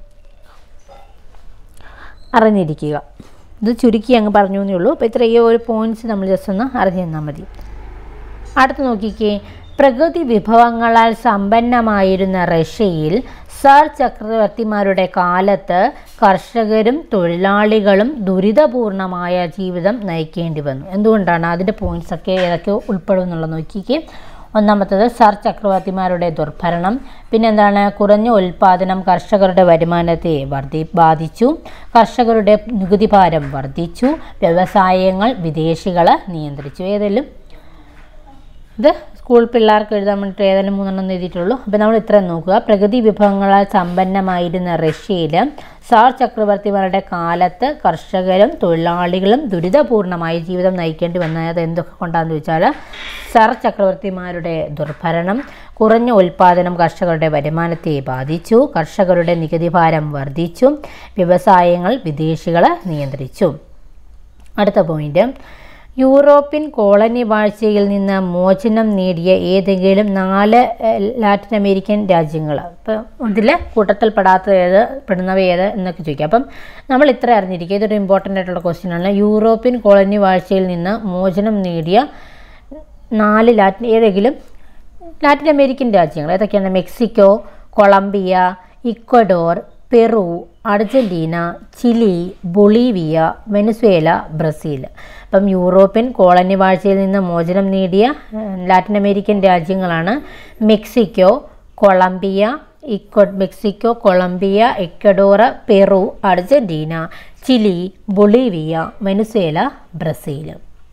അറിഞ്ഞിരിക്കുക. ഇത് ചുരുക്കി അങ്ങ് പറഞ്ഞു എന്നേ ഉള്ളൂ. അപ്പോൾ ഇത്രയോ ഒരു പോയിൻറ്റ്സ് നമ്മൾ ജസ്റ്റ് ഒന്ന് അറിഞ്ഞു തന്നാൽ മതി. അടുത്ത് നോക്കിക്കേ, പ്രകൃതി വിഭവങ്ങളാൽ സമ്പന്നമായിരുന്ന റഷ്യയിൽ സർ ചക്രവർത്തിമാരുടെ കാലത്ത് കർഷകരും തൊഴിലാളികളും ദുരിതപൂർണമായ ജീവിതം നയിക്കേണ്ടി വന്നു. എന്തുകൊണ്ടാണ്? അതിൻ്റെ പോയിൻറ്റ്സൊക്കെ ഏതൊക്കെ ഉൾപ്പെടും എന്നുള്ളത് നോക്കിക്കേ. ഒന്നാമത്തത് സർ ചക്രവർത്തിമാരുടെ ദുർഭരണം, പിന്നെന്താണ് കുറഞ്ഞ ഉൽപ്പാദനം കർഷകരുടെ വരുമാനത്തെ വർദ്ധി ബാധിച്ചു, കർഷകരുടെ നികുതി ഭാരം വർദ്ധിച്ചു, വ്യവസായങ്ങൾ വിദേശികൾ നിയന്ത്രിച്ചു. ഏതെങ്കിലും ഇത് സ്കൂൾ പിള്ളേർക്ക് എഴുതാൻ വേണ്ടിയിട്ട് ഏതെങ്കിലും മൂന്നെണ്ണം എഴുതിയിട്ടുള്ളൂ. അപ്പോൾ നമ്മൾ ഇത്രയും നോക്കുക. പ്രകൃതി വിഭവങ്ങളാൽ സമ്പന്നമായിരുന്ന റഷ്യയിൽ സാർ ചക്രവർത്തിമാരുടെ കാലത്ത് കർഷകരും തൊഴിലാളികളും ദുരിതപൂർണമായ ജീവിതം നയിക്കേണ്ടി വന്നത് എന്തൊക്കെ കൊണ്ടാണെന്ന് ചോദിച്ചാൽ സാർ ചക്രവർത്തിമാരുടെ ദുർഭരണം, കുറഞ്ഞ ഉൽപ്പാദനം കർഷകരുടെ വരുമാനത്തെ ബാധിച്ചു, കർഷകരുടെ നികുതി ഭാരം വർദ്ധിച്ചു, വ്യവസായങ്ങൾ വിദേശികൾ നിയന്ത്രിച്ചു. അടുത്ത പോയിന്റ്, യൂറോപ്യൻ കോളനി വാഴ്ചയിൽ നിന്ന് മോചനം നേടിയ ഏതെങ്കിലും നാല് ലാറ്റിൻ അമേരിക്കൻ രാജ്യങ്ങൾ. അപ്പം ഇതിൽ കൂട്ടത്തിൽ പെടാത്ത ഏത് പെടുന്നവ ഏത് എന്നൊക്കെ ചോദിക്കാം. അപ്പം നമ്മൾ ഇത്ര അറിഞ്ഞിരിക്കുക. ഇതൊരു ഇമ്പോർട്ടൻ്റ് ആയിട്ടുള്ള ക്വസ്റ്റ്യൻ ആണ്. യൂറോപ്യൻ കോളനി വാഴ്ചയിൽ നിന്ന് മോചനം നേടിയ നാല് ലാറ്റിൻ ഏതെങ്കിലും ലാറ്റിൻ അമേരിക്കൻ രാജ്യങ്ങൾ ഏതൊക്കെയാണ്? Mexico, Colombia, Ecuador, Peru, Argentina, Chile, Bolivia, Venezuela, Brazil. അപ്പം യൂറോപ്യൻ കോളനി വാഴ്ചയിൽ നിന്ന് മോചനം നേടിയ ലാറ്റിൻ അമേരിക്കൻ രാജ്യങ്ങളാണ് മെക്സിക്കോ, കൊളംബിയ, ഇക്വ Mexico Colombia, Ecuador, Peru, Argentina, Chile, Bolivia, Venezuela, Brazil.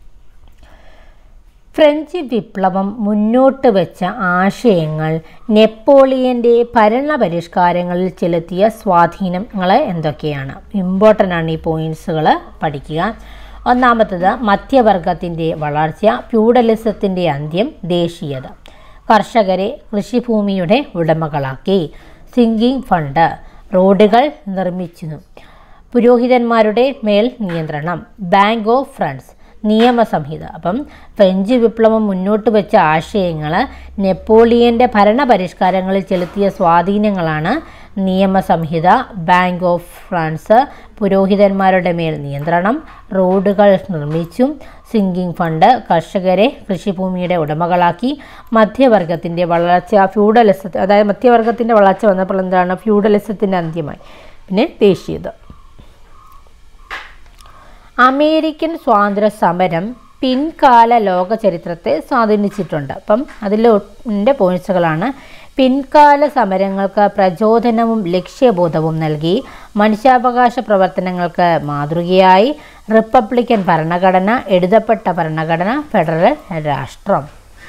French വിപ്ലവം മുന്നോട്ട് വെച്ച ആശയങ്ങൾ നെപ്പോളിയൻ്റെ ഭരണപരിഷ്കാരങ്ങളിൽ ചെലുത്തിയ സ്വാധീനങ്ങൾ എന്തൊക്കെയാണ്? ഇമ്പോർട്ടൻ്റ് ആണ് ഈ പോയിൻറ്റ്സുകൾ പഠിക്കുക. ഒന്നാമത്തത് മധ്യവർഗത്തിൻ്റെ വളർച്ച, ഫ്യൂഡലിസത്തിൻ്റെ അന്ത്യം, ദേശീയത, കർഷകരെ കൃഷിഭൂമിയുടെ ഉടമകളാക്കി, സിങ്കിങ് ഫണ്ട്, റോഡുകൾ നിർമ്മിച്ചു, പുരോഹിതന്മാരുടെ മേൽ നിയന്ത്രണം, ബാങ്ക് ഓഫ് ഫ്രാൻസ്, നിയമസംഹിത. അപ്പം ഫ്രഞ്ച് വിപ്ലവം മുന്നോട്ട് വെച്ച ആശയങ്ങൾ നെപ്പോളിയൻ്റെ ഭരണപരിഷ്കാരങ്ങളിൽ ചെലുത്തിയ സ്വാധീനങ്ങളാണ് നിയമസംഹിത, ബാങ്ക് ഓഫ് ഫ്രാൻസ്, പുരോഹിതന്മാരുടെ മേൽ നിയന്ത്രണം, റോഡുകൾ നിർമ്മിച്ചു, സിങ്കിങ് ഫണ്ട്, കർഷകരെ കൃഷിഭൂമിയുടെ ഉടമകളാക്കി, മധ്യവർഗത്തിൻ്റെ വളർച്ച, ഫ്യൂഡലിസത്തെ അതായത് മധ്യവർഗത്തിൻ്റെ വളർച്ച വന്നപ്പോൾ എന്താണ്? ഫ്യൂഡലിസത്തിൻ്റെ അന്ത്യമായി, പിന്നെ ദേശീയത. അമേരിക്കൻ സ്വാതന്ത്ര്യ സമരം പിൻകാല ലോക ചരിത്രത്തെ സ്വാധീനിച്ചിട്ടുണ്ട്. അപ്പം അതിലെ പോയിന്റ്സുകളാണ്: പിൻകാല സമരങ്ങൾക്ക് പ്രചോദനവും ലക്ഷ്യബോധവും നൽകി, മനുഷ്യാവകാശ പ്രവർത്തനങ്ങൾക്ക് മാതൃകയായി, റിപ്പബ്ലിക്കൻ ഭരണഘടന, എഴുതപ്പെട്ട ഭരണഘടന, ഫെഡറൽ രാഷ്ട്രം.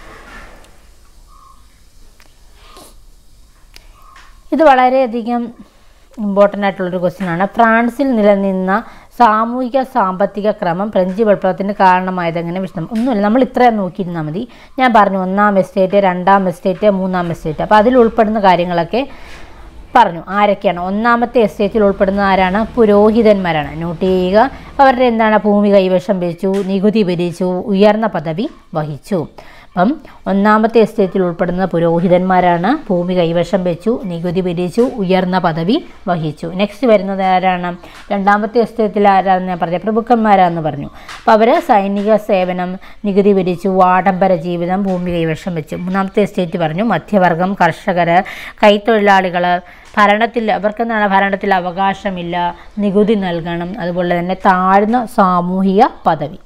ഇത് വളരെയധികം ഇമ്പോർട്ടൻ്റ് ആയിട്ടുള്ളൊരു ക്വസ്റ്റ്യൻ ആണ്. ഫ്രാൻസിൽ നിലനിന്ന സാമൂഹിക സാമ്പത്തിക ക്രമം ഫ്രഞ്ച് വിപ്ലവത്തിന് കാരണമായത് എങ്ങനെ വിശദം? ഒന്നുമില്ല, നമ്മൾ ഇത്രയും നോക്കിയിരുന്നാൽ മതി. ഞാൻ പറഞ്ഞു ഒന്നാം എസ്റ്റേറ്റ്, രണ്ടാം എസ്റ്റേറ്റ്, മൂന്നാം എസ്റ്റേറ്റ്. അപ്പോൾ അതിൽ ഉൾപ്പെടുന്ന കാര്യങ്ങളൊക്കെ പറഞ്ഞു. ആരൊക്കെയാണ്? ഒന്നാമത്തെ എസ്റ്റേറ്റിൽ ഉൾപ്പെടുന്ന ആരാണ്? പുരോഹിതന്മാരാണ്. നോട്ട് ചെയ്യുക. അവരുടെ എന്താണ്? ഭൂമി കൈവശം വെച്ചു, നികുതി പിരിച്ചു, ഉയർന്ന പദവി വഹിച്ചു. അപ്പം ഒന്നാമത്തെ എസ്റ്റേറ്റിൽ ഉൾപ്പെടുന്ന പുരോഹിതന്മാരാണ്. ഭൂമി കൈവശം വെച്ചു, നികുതി പിരിച്ചു, ഉയർന്ന പദവി വഹിച്ചു. നെക്സ്റ്റ് വരുന്നത് ആരാണ്? രണ്ടാമത്തെ എസ്റ്റേറ്റിൽ ആരാണെന്ന് ഞാൻ പറഞ്ഞ പ്രഭുക്കന്മാരാണെന്ന് പറഞ്ഞു. അപ്പോൾ അവർ സൈനിക സേവനം, നികുതി പിരിച്ചു, ആഡംബര ജീവിതം, ഭൂമി കൈവശം വെച്ചു. മൂന്നാമത്തെ എസ്റ്റേറ്റ് പറഞ്ഞു മധ്യവർഗം, കർഷകർ, കൈത്തൊഴിലാളികൾ, ഭരണത്തിൽ അവർക്കെന്താണ്? ഭരണത്തിൽ അവകാശമില്ല, നികുതി നൽകണം, അതുപോലെ തന്നെ താഴ്ന്ന സാമൂഹിക പദവി.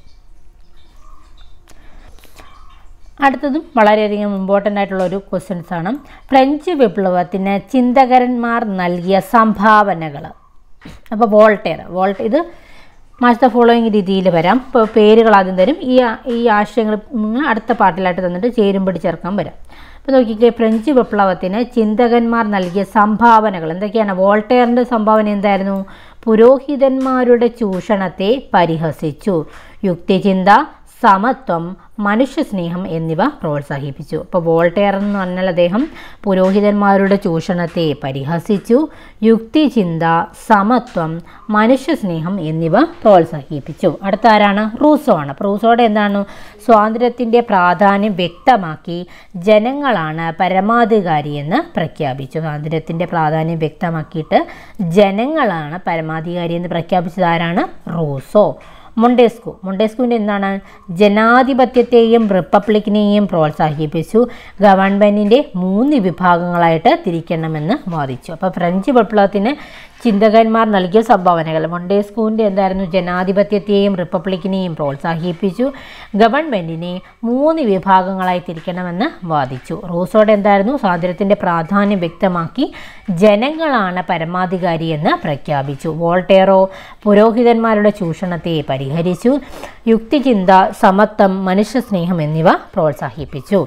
അടുത്തതും വളരെയധികം ഇമ്പോർട്ടൻ്റ് ആയിട്ടുള്ള ഒരു ക്വസ്റ്റ്യൻസ് ആണ്. ഫ്രഞ്ച് വിപ്ലവത്തിന് ചിന്തകരന്മാർ നൽകിയ സംഭാവനകൾ. അപ്പോൾ വോൾട്ടയർ വോൾട്ട് ഇത് മാച്ച് ദ ഫോളോയിങ് രീതിയിൽ വരാം. ഇപ്പോൾ പേരുകൾ ആദ്യം തരും, ഈ ഈ ആശയങ്ങൾ അടുത്ത പാട്ടിലായിട്ട് തന്നിട്ട് ചേരുമ്പടി ചേർക്കാൻ വരാം. അപ്പോൾ നോക്കിക്കേ, ഫ്രഞ്ച് വിപ്ലവത്തിന് ചിന്തകന്മാർ നൽകിയ സംഭാവനകൾ എന്തൊക്കെയാണ്? വോൾട്ടയറിൻ്റെ സംഭാവന എന്തായിരുന്നു? പുരോഹിതന്മാരുടെ ചൂഷണത്തെ പരിഹസിച്ചു, യുക്തിചിന്ത, സമത്വം, മനുഷ്യസ്നേഹം എന്നിവ പ്രോത്സാഹിപ്പിച്ചു. അപ്പോൾ വോൾട്ടയർ എന്ന് പറഞ്ഞാൽ അദ്ദേഹം പുരോഹിതന്മാരുടെ ചൂഷണത്തെ പരിഹസിച്ചു, യുക്തിചിന്ത, സമത്വം, മനുഷ്യസ്നേഹം എന്നിവ പ്രോത്സാഹിപ്പിച്ചു. അടുത്ത ആരാണ്? റൂസോ ആണ്. അപ്പോൾ റൂസോയുടെ എന്താണ്? സ്വാതന്ത്ര്യത്തിൻ്റെ പ്രാധാന്യം വ്യക്തമാക്കി ജനങ്ങളാണ് പരമാധികാരിയെന്ന് പ്രഖ്യാപിച്ചു. സ്വാതന്ത്ര്യത്തിൻ്റെ പ്രാധാന്യം വ്യക്തമാക്കിയിട്ട് ജനങ്ങളാണ് പരമാധികാരി എന്ന് പ്രഖ്യാപിച്ചത് ആരാണ്? റൂസോ. മൊണ്ടേസ്കു മൊണ്ടേസ്കുവിൻ്റെ എന്താണ്? ജനാധിപത്യത്തെയും റിപ്പബ്ലിക്കിനെയും പ്രോത്സാഹിപ്പിച്ചു, ഗവൺമെൻറ്റിൻ്റെ മൂന്ന് വിഭാഗങ്ങളായിട്ട് തിരിക്കണമെന്ന് വാദിച്ചു. അപ്പോൾ ഫ്രഞ്ച് വിപ്ലവത്തിന് ചിന്തകന്മാർ നൽകിയ സംഭാവനകൾ: മൊണ്ടേസ്കുവിൻ്റെ എന്തായിരുന്നു? ജനാധിപത്യത്തെയും റിപ്പബ്ലിക്കിനെയും പ്രോത്സാഹിപ്പിച്ചു, ഗവൺമെൻറ്റിനെ മൂന്ന് വിഭാഗങ്ങളായി തിരിക്കണമെന്ന് വാദിച്ചു. റൂസോയുടെ എന്തായിരുന്നു? സ്വാതന്ത്ര്യത്തിൻ്റെ പ്രാധാന്യം വ്യക്തമാക്കി ജനങ്ങളാണ് പരമാധികാരി എന്ന് പ്രഖ്യാപിച്ചു. വോൾട്ടയറോ പുരോഹിതന്മാരുടെ ചൂഷണത്തെ പരിഹരിച്ചു, യുക്തിചിന്ത, സമത്വം, മനുഷ്യസ്നേഹം എന്നിവ പ്രോത്സാഹിപ്പിച്ചു.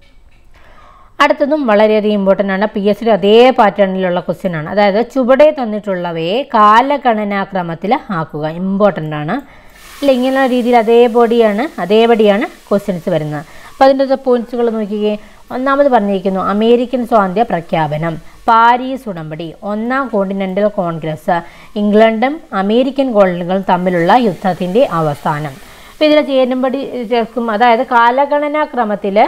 അടുത്തതും വളരെയധികം ഇമ്പോർട്ടൻ്റ് ആണ്. പി എസ് സി അതേ പാറ്റേണിലുള്ള ക്വസ്റ്റ്യൻ ആണ്. അതായത് ചുവടെ തന്നിട്ടുള്ളവയെ കാലഗണനാക്രമത്തിൽ ആക്കുക. ഇമ്പോർട്ടൻ്റ് ആണ്. അല്ല, ഇങ്ങനെയുള്ള രീതിയിൽ അതേപടിയാണ് അതേപടിയാണ് ക്വസ്റ്റ്യൻസ് വരുന്നത്. അപ്പോൾ അതിൻ്റെ പോയിന്റ്സുകൾ നോക്കിക്കേ. ഒന്നാമത് പറഞ്ഞിരിക്കുന്നു അമേരിക്കൻ സ്വാതന്ത്ര്യ പ്രഖ്യാപനം, പാരീസ് ഉടമ്പടി, ഒന്നാം കോണ്ടിനെൻ്റൽ കോൺഗ്രസ്, ഇംഗ്ലണ്ടും അമേരിക്കൻ കോളനികളും തമ്മിലുള്ള യുദ്ധത്തിൻ്റെ അവസാനം. അപ്പോൾ ഇതിൽ ചേരുമ്പടി ചേർക്കും. അതായത് കാലഗണനാക്രമത്തിൽ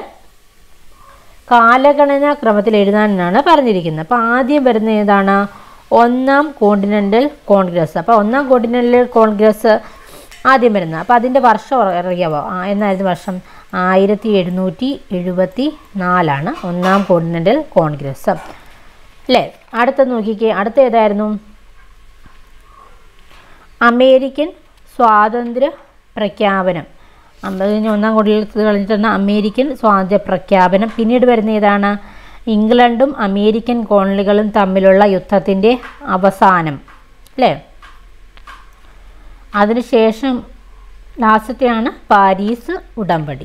കാലഗണനാക്രമത്തിൽ എഴുതാനാണ് പറഞ്ഞിരിക്കുന്നത്. അപ്പോൾ ആദ്യം വരുന്ന ഏതാണ്? ഒന്നാം കോണ്ടിനെൻ്റൽ കോൺഗ്രസ്. അപ്പോൾ ഒന്നാം കോണ്ടിനെൻ്റൽ കോൺഗ്രസ് ആദ്യം വരുന്നത്. അപ്പോൾ അതിൻ്റെ വർഷം അറിയാവോ? എന്നായിരുന്നു വർഷം? ആയിരത്തി എഴുന്നൂറ്റി എഴുപത്തി നാലാണ് ഒന്നാം കോണ്ടിനെൻ്റൽ കോൺഗ്രസ് അല്ലേ. അടുത്ത നോക്കിക്കേ, അടുത്ത ഏതായിരുന്നു? അമേരിക്കൻ സ്വാതന്ത്ര്യ പ്രഖ്യാപനം. അമ്പതിന് ഒന്നാം കോണ്ടിനെൻ്റൽ കളഞ്ഞിട്ടുള്ള അമേരിക്കൻ സ്വാതന്ത്ര്യ പ്രഖ്യാപനം. പിന്നീട് വരുന്ന ഏതാണ്? ഇംഗ്ലണ്ടും അമേരിക്കൻ കോളനികളും തമ്മിലുള്ള യുദ്ധത്തിൻ്റെ അവസാനം അല്ലേ. അതിനുശേഷം ലാസ്റ്റത്തെയാണ് പാരീസ് ഉടമ്പടി.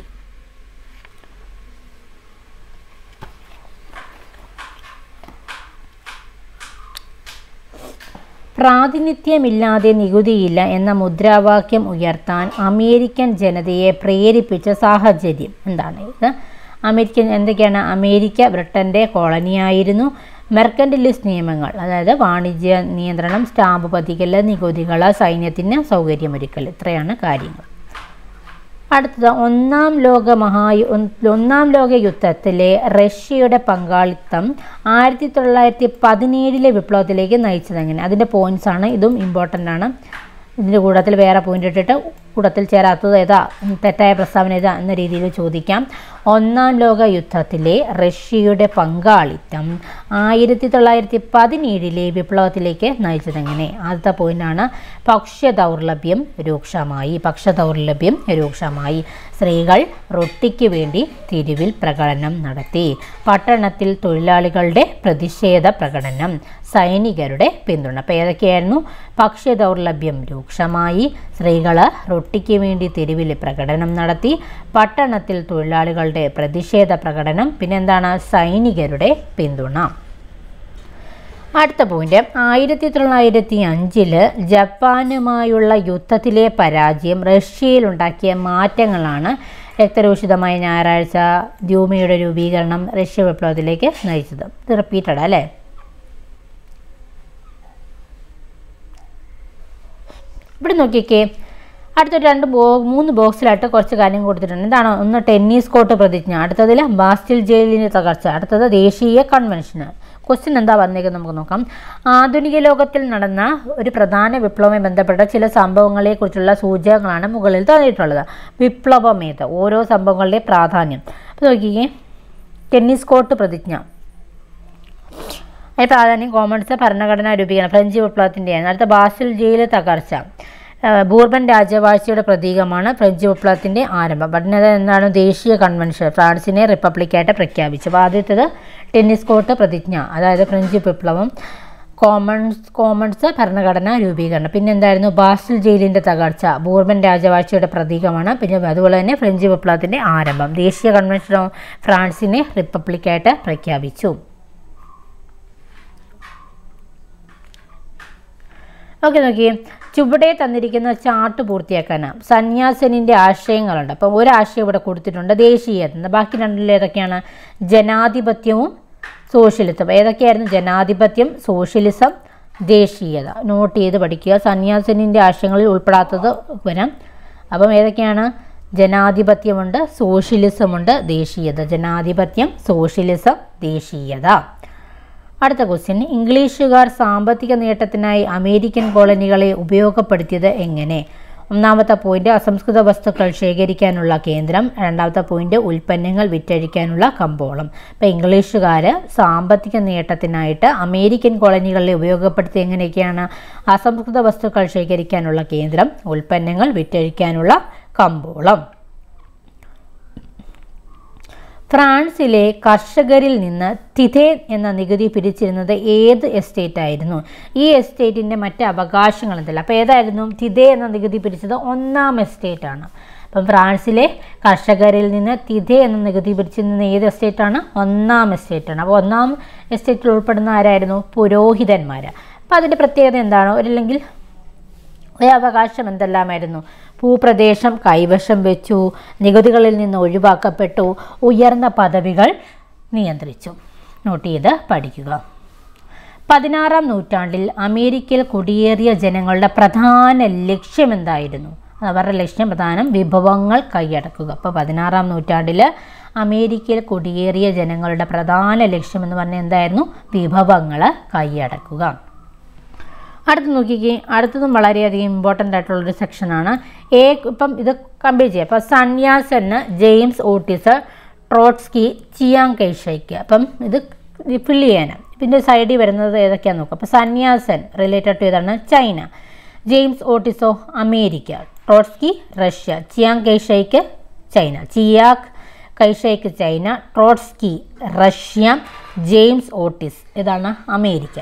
പ്രാതിനിധ്യമില്ലാതെ നികുതിയില്ല എന്ന മുദ്രാവാക്യം ഉയർത്താൻ അമേരിക്കൻ ജനതയെ പ്രേരിപ്പിച്ച സാഹചര്യം എന്താണ്? ഇത് അമേരിക്കൻ എന്തൊക്കെയാണ്? അമേരിക്ക ബ്രിട്ടൻ്റെ കോളനിയായിരുന്നു. മെർക്കൻറ്റിലിസ്റ്റ് നിയമങ്ങൾ, അതായത് വാണിജ്യ നിയന്ത്രണം, സ്റ്റാമ്പ് പതിക്കൽ, നികുതികൾ, സൈന്യത്തിന് സൗകര്യമൊരുക്കൽ, ഇത്രയാണ് കാര്യങ്ങൾ. അടുത്തത് ഒന്നാം ലോക മഹായു ഒന്നാം ലോക യുദ്ധത്തിലെ റഷ്യയുടെ പങ്കാളിത്തം ആയിരത്തി തൊള്ളായിരത്തി പതിനേഴിലെ വിപ്ലവത്തിലേക്ക് നയിച്ചത് എങ്ങനെ? അതിൻ്റെ പോയിൻറ്റ്സ് ആണ്. ഇതും ഇമ്പോർട്ടൻ്റ് ആണ്. ഇതിൻ്റെ കൂട്ടത്തിൽ വേറെ പോയിൻ്റ് ഇട്ടിട്ട് കൂട്ടത്തിൽ ചേരാത്തത് ഏതാ, തെറ്റായ പ്രസ്താവന ഏതാ എന്ന രീതിയിൽ ചോദിക്കാം. ഒന്നാം ലോക യുദ്ധത്തിലെ റഷ്യയുടെ പങ്കാളിത്തം ആയിരത്തി തൊള്ളായിരത്തി പതിനേഴിലെ വിപ്ലവത്തിലേക്ക് നയിച്ചതെങ്ങനെ? ആദ്യത്തെ പോയിന്റാണ് ഭക്ഷ്യദൗർലഭ്യം രൂക്ഷമായി. ഭക്ഷ്യദൗർലഭ്യം രൂക്ഷമായി. സ്ത്രീകൾ റൊട്ടിക്ക് വേണ്ടി തെരുവിൽ പ്രകടനം നടത്തി. പട്ടണത്തിൽ തൊഴിലാളികളുടെ പ്രതിഷേധ പ്രകടനം. സൈനികരുടെ പിന്തുണ. അപ്പോൾ ഏതൊക്കെയായിരുന്നു? ഭക്ഷ്യദൗർലഭ്യം രൂക്ഷമായി, സ്ത്രീകൾ റൊട്ടിക്ക് വേണ്ടി തെരുവിൽ പ്രകടനം നടത്തി, പട്ടണത്തിൽ തൊഴിലാളികളുടെ പ്രതിഷേധ പ്രകടനം, പിന്നെ എന്താണ്? സൈനികരുടെ പിന്തുണ. അടുത്ത പോയിന്റ്, ആയിരത്തി തൊള്ളായിരത്തി അഞ്ചില് ജപ്പാനുമായുള്ള യുദ്ധത്തിലെ പരാജയം റഷ്യയിലുണ്ടാക്കിയ മാറ്റങ്ങളാണ് രക്തരൂഷിതമായ ഞായറാഴ്ച ദ്യൂമയുടെ രൂപീകരണം റഷ്യ വിപ്ലവത്തിലേക്ക് നയിച്ചത്. ഇത് റിപ്പീറ്റഡ് അല്ലേ? ഇവിടെ നോക്കിക്കേ, അടുത്തൊരു രണ്ട് ബോ മൂന്ന് ബോക്സിലായിട്ട് കുറച്ച് കാര്യം കൊടുത്തിട്ടുണ്ട്. എന്താണ്? ഒന്ന് ടെന്നീസ് കോർട്ട് പ്രതിജ്ഞ, അടുത്തതിൽ ബാസ്റ്റിൽ ജയിലിൻ്റെ തകർച്ച, അടുത്തത് ദേശീയ കൺവെൻഷന്. ക്വസ്റ്റ്യൻ എന്താ വന്നേക്കുന്നത് നമുക്ക് നോക്കാം. ആധുനിക ലോകത്തിൽ നടന്ന ഒരു പ്രധാന വിപ്ലവവുമായി ബന്ധപ്പെട്ട ചില സംഭവങ്ങളെക്കുറിച്ചുള്ള സൂചകങ്ങളാണ് മുകളിൽ തന്നിട്ടുള്ളത്. വിപ്ലവമേത്, ഓരോ സംഭവങ്ങളുടെ പ്രാധാന്യം. അപ്പോൾ നോക്കിക്കേ, ടെന്നീസ് കോർട്ട് പ്രതിജ്ഞ, അതിന് പ്രാധാന്യം കോമൺസ് ഭരണഘടനാ രൂപീകരണം ഫ്രഞ്ച് വിപ്ലവത്തിൻ്റെയാണ്. അടുത്ത ബാസ്റ്റിൽ ജയിൽ തകർച്ച, ബൂർബൻ രാജവാഴ്ചയുടെ പ്രതീകമാണ് ഫ്രഞ്ച് വിപ്ലവത്തിൻ്റെ ആരംഭം. പഠനത എന്താണ്? ദേശീയ കൺവെൻഷൻ ഫ്രാൻസിനെ റിപ്പബ്ലിക്കായിട്ട് പ്രഖ്യാപിച്ചു. അപ്പോൾ ആദ്യത്തേത് ടെന്നീസ് കോർട്ട് പ്രതിജ്ഞ, അതായത് ഫ്രഞ്ച് വിപ്ലവം. കോമൺസ് കോമൺസ് ഭരണഘടനാ രൂപീകരണം. പിന്നെ എന്തായിരുന്നു? ബാസ്റ്റിൽ ജയിലിൻ്റെ തകർച്ച, ബൂർബൻ രാജവാഴ്ചയുടെ പ്രതീകമാണ്. പിന്നെ അതുപോലെ തന്നെ ഫ്രഞ്ച് വിപ്ലവത്തിൻ്റെ ആരംഭം. ദേശീയ കൺവെൻഷനോ ഫ്രാൻസിനെ റിപ്പബ്ലിക്കായിട്ട് പ്രഖ്യാപിച്ചു. ഓക്കെ, നോക്കിയേ, ചുവടെ തന്നിരിക്കുന്ന ചാർട്ട് പൂർത്തിയാക്കാനാണ്. സന്യാസനിൻ്റെ ആശയങ്ങളുണ്ട്. അപ്പം ഒരാശയം ഇവിടെ കൊടുത്തിട്ടുണ്ട്, ദേശീയത. ബാക്കി രണ്ടിൽ ഏതൊക്കെയാണ്? ജനാധിപത്യവും സോഷ്യലിസം. ഏതൊക്കെയായിരുന്നു? ജനാധിപത്യം, സോഷ്യലിസം, ദേശീയത. നോട്ട് ചെയ്ത് പഠിക്കുക. സന്യാസനിൻ്റെ ആശയങ്ങളിൽ ഉൾപ്പെടാത്തത് വരാം. അപ്പം ഏതൊക്കെയാണ്? ജനാധിപത്യമുണ്ട്, സോഷ്യലിസമുണ്ട്, ദേശീയത. ജനാധിപത്യം, സോഷ്യലിസം, ദേശീയത. അടുത്ത ക്വസ്റ്റ്യൻ, ഇംഗ്ലീഷുകാർ സാമ്പത്തിക നേട്ടത്തിനായി അമേരിക്കൻ കോളനികളെ ഉപയോഗപ്പെടുത്തിയത് എങ്ങനെ? ഒന്നാമത്തെ പോയിന്റ് അസംസ്കൃത വസ്തുക്കൾ ശേഖരിക്കാനുള്ള കേന്ദ്രം, രണ്ടാമത്തെ പോയിന്റ് ഉൽപ്പന്നങ്ങൾ വിറ്റഴിക്കാനുള്ള കമ്പോളം. അപ്പോൾ ഇംഗ്ലീഷുകാർ സാമ്പത്തിക നേട്ടത്തിനായിട്ട് അമേരിക്കൻ കോളനികളെ ഉപയോഗപ്പെടുത്തി എങ്ങനെയൊക്കെയാണ്? അസംസ്കൃത വസ്തുക്കൾ ശേഖരിക്കാനുള്ള കേന്ദ്രം, ഉൽപ്പന്നങ്ങൾ വിറ്റഴിക്കാനുള്ള കമ്പോളം. ഫ്രാൻസിലെ കർഷകരിൽ നിന്ന് തിഥേൻ എന്ന നികുതി പിരിച്ചിരുന്നത് ഏത് എസ്റ്റേറ്റ് ആയിരുന്നു? ഈ എസ്റ്റേറ്റിൻ്റെ മറ്റ് അവകാശങ്ങൾ എന്തല്ല? അപ്പോൾ ഏതായിരുന്നു? തിഥേ എന്ന നികുതി പിരിച്ചത് ഒന്നാം എസ്റ്റേറ്റ് ആണ്. അപ്പം ഫ്രാൻസിലെ കർഷകരിൽ നിന്ന് തിഥേ എന്ന നികുതി പിരിച്ചിരുന്നത് ഏത് എസ്റ്റേറ്റാണ്? ഒന്നാം എസ്റ്റേറ്റാണ്. അപ്പോൾ ഒന്നാം എസ്റ്റേറ്റിൽ ഉൾപ്പെടുന്ന ആരായിരുന്നു? പുരോഹിതന്മാർ. അപ്പോൾ അതിൻ്റെ പ്രത്യേകത എന്താണ്? ഒരല്ലെങ്കിൽ ഒരു അവകാശം എന്തെല്ലാമായിരുന്നു? ഭൂപ്രദേശം കൈവശം വെച്ചു, നികുതികളിൽ നിന്ന് ഒഴിവാക്കപ്പെട്ടു, ഉയർന്ന പദവികൾ നിയന്ത്രിച്ചു. നോട്ട് ചെയ്ത് പഠിക്കുക. പതിനാറാം നൂറ്റാണ്ടിൽ അമേരിക്കയിൽ കുടിയേറിയ ജനങ്ങളുടെ പ്രധാന ലക്ഷ്യം എന്തായിരുന്നു? അവരുടെ ലക്ഷ്യം പ്രധാനം വിഭവങ്ങൾ കൈയടക്കുക. അപ്പോൾ പതിനാറാം നൂറ്റാണ്ടിൽ അമേരിക്കയിൽ കുടിയേറിയ ജനങ്ങളുടെ പ്രധാന ലക്ഷ്യം എന്ന് പറഞ്ഞാൽ എന്തായിരുന്നു? വിഭവങ്ങൾ കൈയടക്കുക. അടുത്ത് നോക്കിക്കേ, അടുത്തതും വളരെയധികം ഇമ്പോർട്ടൻ്റ് ആയിട്ടുള്ളൊരു സെക്ഷനാണ്. ഏ ഇപ്പം ഇത് കമ്പയർ ചെയ്യാം. അപ്പോൾ സന്യാസന്, ജെയിംസ് ഓട്ടിസ്, ട്രോട്സ്കി, ചിയാങ് കൈഷയ്ക്ക്. അപ്പം ഇത് ഫില്ല് ചെയ്യാനാണ്. ഇതിൻ്റെ സൈഡിൽ വരുന്നത് ഏതൊക്കെയാണെന്ന് നോക്കാം. അപ്പോൾ സന്യാസൻ റിലേറ്റഡ് ടു ഏതാണ്? ചൈന. ജെയിംസ് ഓട്ടിസോ അമേരിക്ക. Trotsky Russia. ചിയാങ് കൈഷയ്ക്ക് ചൈന. ചിയാങ് കൈഷയ്ക്ക് China, Trotsky Russia, James Otis ഏതാണ്? അമേരിക്ക.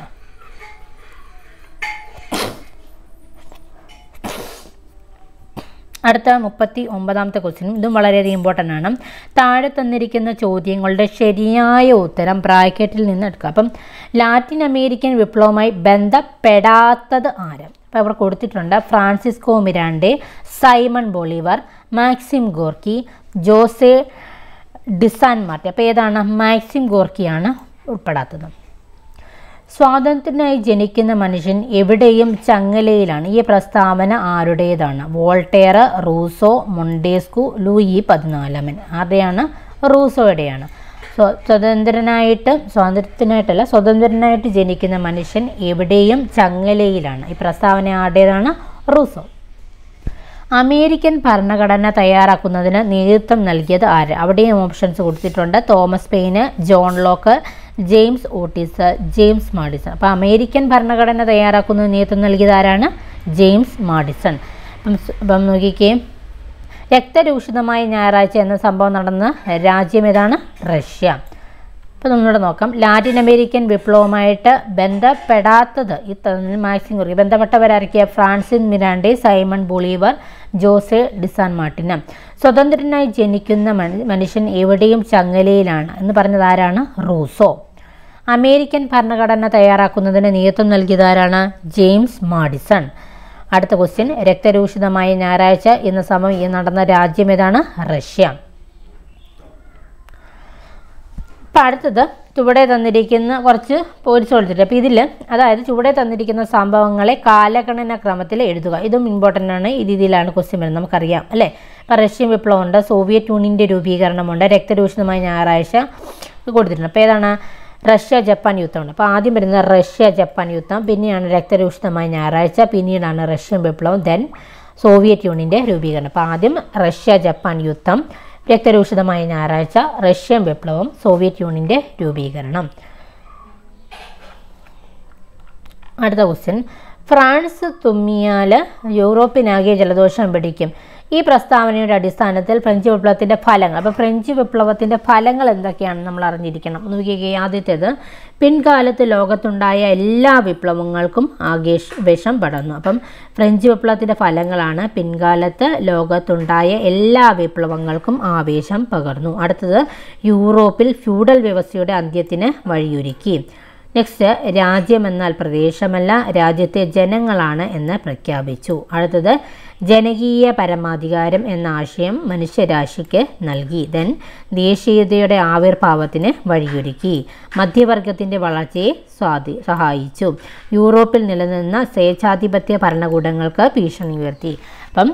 അടുത്ത മുപ്പത്തി ഒമ്പതാമത്തെ ക്വസ്റ്റ്യനും ഇതും വളരെയധികം ഇമ്പോർട്ടൻ്റ് ആണ്. താഴെ തന്നിരിക്കുന്ന ചോദ്യങ്ങളുടെ ശരിയായ ഉത്തരം ബ്രാക്കറ്റിൽ നിന്ന് എടുക്കുക. അപ്പം ലാറ്റിൻ അമേരിക്കൻ വിപ്ലവവുമായി ബന്ധപ്പെടാത്തത് ആര്? അപ്പോൾ അവിടെ കൊടുത്തിട്ടുണ്ട് Francisco Miranda, Simon Bolivar, Maxim Gorky, Jose de San Marti. അപ്പോൾ ഏതാണ്? മാക്സിം ഗോർക്കിയാണ് ഉൾപ്പെടാത്തത്. സ്വാതന്ത്ര്യത്തിനായി ജനിക്കുന്ന മനുഷ്യൻ എവിടെയും ചങ്ങലയിലാണ്. ഈ പ്രസ്താവന ആരുടേതാണ്? വോൾട്ടയർ, റൂസോ, മൊണ്ടേസ്കു, ലൂയി പതിനാലാമൻ. ആരുടെയാണ്? റൂസോയുടെയാണ്. സ്വ സ്വതന്ത്രനായിട്ട് സ്വാതന്ത്ര്യത്തിനായിട്ടല്ല സ്വതന്ത്രനായിട്ട് ജനിക്കുന്ന മനുഷ്യൻ എവിടെയും ചങ്ങലയിലാണ്. ഈ പ്രസ്താവന ആരുടേതാണ്? റൂസോ. അമേരിക്കൻ ഭരണഘടന തയ്യാറാക്കുന്നതിന് നേതൃത്വം നൽകിയത് ആര്? അവിടെയും ഓപ്ഷൻസ് കൊടുത്തിട്ടുണ്ട്. തോമസ് പെയിന്, John Locke, James Otis, James Madison. അപ്പോൾ അമേരിക്കൻ ഭരണഘടന തയ്യാറാക്കുന്നതിന് നേതൃത്വം നൽകിയത് ആരാണ്? James Madison. അപ്പം അപ്പം നോക്കിക്കേ, രക്തരൂഷിതമായ ഞായറാഴ്ച എന്ന സംഭവം നടന്ന രാജ്യം ഏതാണ്? റഷ്യ. അപ്പോൾ നമ്മളിവിടെ നോക്കാം. ലാറ്റിൻ അമേരിക്കൻ വിപ്ലവമായിട്ട് ബന്ധപ്പെടാത്തത് ഈ മാക്സിമം കുറിക്കും. ബന്ധപ്പെട്ടവരായിരിക്കുക Francis Miranda, Simon Bolivar, Jose de San മാർട്ടിന്. സ്വതന്ത്രനായി ജനിക്കുന്ന മനുഷ്യൻ എവിടെയും ചങ്ങലയിലാണ് എന്ന് പറഞ്ഞത് ആരാണ്? റൂസോ. അമേരിക്കൻ ഭരണഘടന തയ്യാറാക്കുന്നതിന് നേതൃത്വം നൽകിയത് ആരാണ്? James Madison. അടുത്ത ക്വസ്റ്റ്യൻ, രക്തരൂഷിതമായ ഞായറാഴ്ച എന്ന സംഭവം നടന്ന രാജ്യം ഏതാണ്? റഷ്യ. അപ്പം അടുത്തത് ചുവടെ തന്നിരിക്കുന്ന കുറച്ച് പോയിന്റ്സ് കൊടുത്തിട്ട്, അപ്പോൾ ഇതിൽ അതായത് ചുവടെ തന്നിരിക്കുന്ന സംഭവങ്ങളെ കാലഗണന ക്രമത്തിൽ എഴുതുക. ഇതും ഇമ്പോർട്ടൻ്റ് ആണ്. ഈ രീതിയിലാണ് ക്വസ്റ്റ്യൻ വരുന്നത്, നമുക്കറിയാം അല്ലേ. ഇപ്പോൾ റഷ്യൻ വിപ്ലവമുണ്ട്, സോവിയറ്റ് യൂണിയൻ്റെ രൂപീകരണമുണ്ട്, രക്തരൂഷിതമായ ഞായറാഴ്ച കൊടുത്തിട്ടുണ്ട്. അപ്പോൾ ഏതാണ്? റഷ്യ ജപ്പാൻ യുദ്ധമുണ്ട്. അപ്പോൾ ആദ്യം വരുന്നത് റഷ്യ ജപ്പാൻ യുദ്ധം, പിന്നെയാണ് രക്തരൂഷിതമായ ഞായറാഴ്ച, പിന്നീടാണ് റഷ്യൻ വിപ്ലവം, ദെൻ സോവിയറ്റ് യൂണിയൻ്റെ രൂപീകരണം. അപ്പോൾ ആദ്യം റഷ്യ ജപ്പാൻ യുദ്ധം, രക്തരൂഷിതമായ ഞായറാഴ്ച, റഷ്യൻ വിപ്ലവം, സോവിയറ്റ് യൂണിയൻ്റെ രൂപീകരണം. അടുത്ത ക്വസ്റ്റ്യൻ, ഫ്രാൻസ് തുമ്മിയാൽ യൂറോപ്പിനാകെ ജലദോഷം പിടിക്കും. ഈ പ്രസ്താവനയുടെ അടിസ്ഥാനത്തിൽ ഫ്രഞ്ച് വിപ്ലവത്തിൻ്റെ ഫലങ്ങൾ, അപ്പോൾ ഫ്രഞ്ച് വിപ്ലവത്തിൻ്റെ ഫലങ്ങൾ എന്തൊക്കെയാണെന്ന് നമ്മൾ അറിഞ്ഞിരിക്കണം. നോക്കിക്കേ, ആദ്യത്തേത്, പിൻകാലത്ത് ലോകത്തുണ്ടായ എല്ലാ വിപ്ലവങ്ങൾക്കും ആകേഷ് വിഷം പടർന്നു. അപ്പം ഫ്രഞ്ച് വിപ്ലവത്തിൻ്റെ ഫലങ്ങളാണ് പിൻകാലത്ത് ലോകത്തുണ്ടായ എല്ലാ വിപ്ലവങ്ങൾക്കും ആവേശം പകർന്നു. അടുത്തത്, യൂറോപ്പിൽ ഫ്യൂഡൽ വ്യവസ്ഥയുടെ അന്ത്യത്തിന് വഴിയൊരുക്കി. നെക്സ്റ്റ്, രാജ്യമെന്നാൽ പ്രദേശമല്ല രാജ്യത്തെ ജനങ്ങളാണ് എന്ന് പ്രഖ്യാപിച്ചു. അടുത്തത്, ജനകീയ പരമാധികാരം എന്ന ആശയം മനുഷ്യരാശിക്ക് നൽകി. ദെൻ ദേശീയതയുടെ ആവിർഭാവത്തിന് വഴിയൊരുക്കി. മധ്യവർഗത്തിൻ്റെ വളർച്ചയെ സ്വാധീ സഹായിച്ചു. യൂറോപ്പിൽ നിലനിന്ന സ്വേച്ഛാധിപത്യ ഭരണകൂടങ്ങൾക്ക് ഭീഷണി ഉയർത്തി. അപ്പം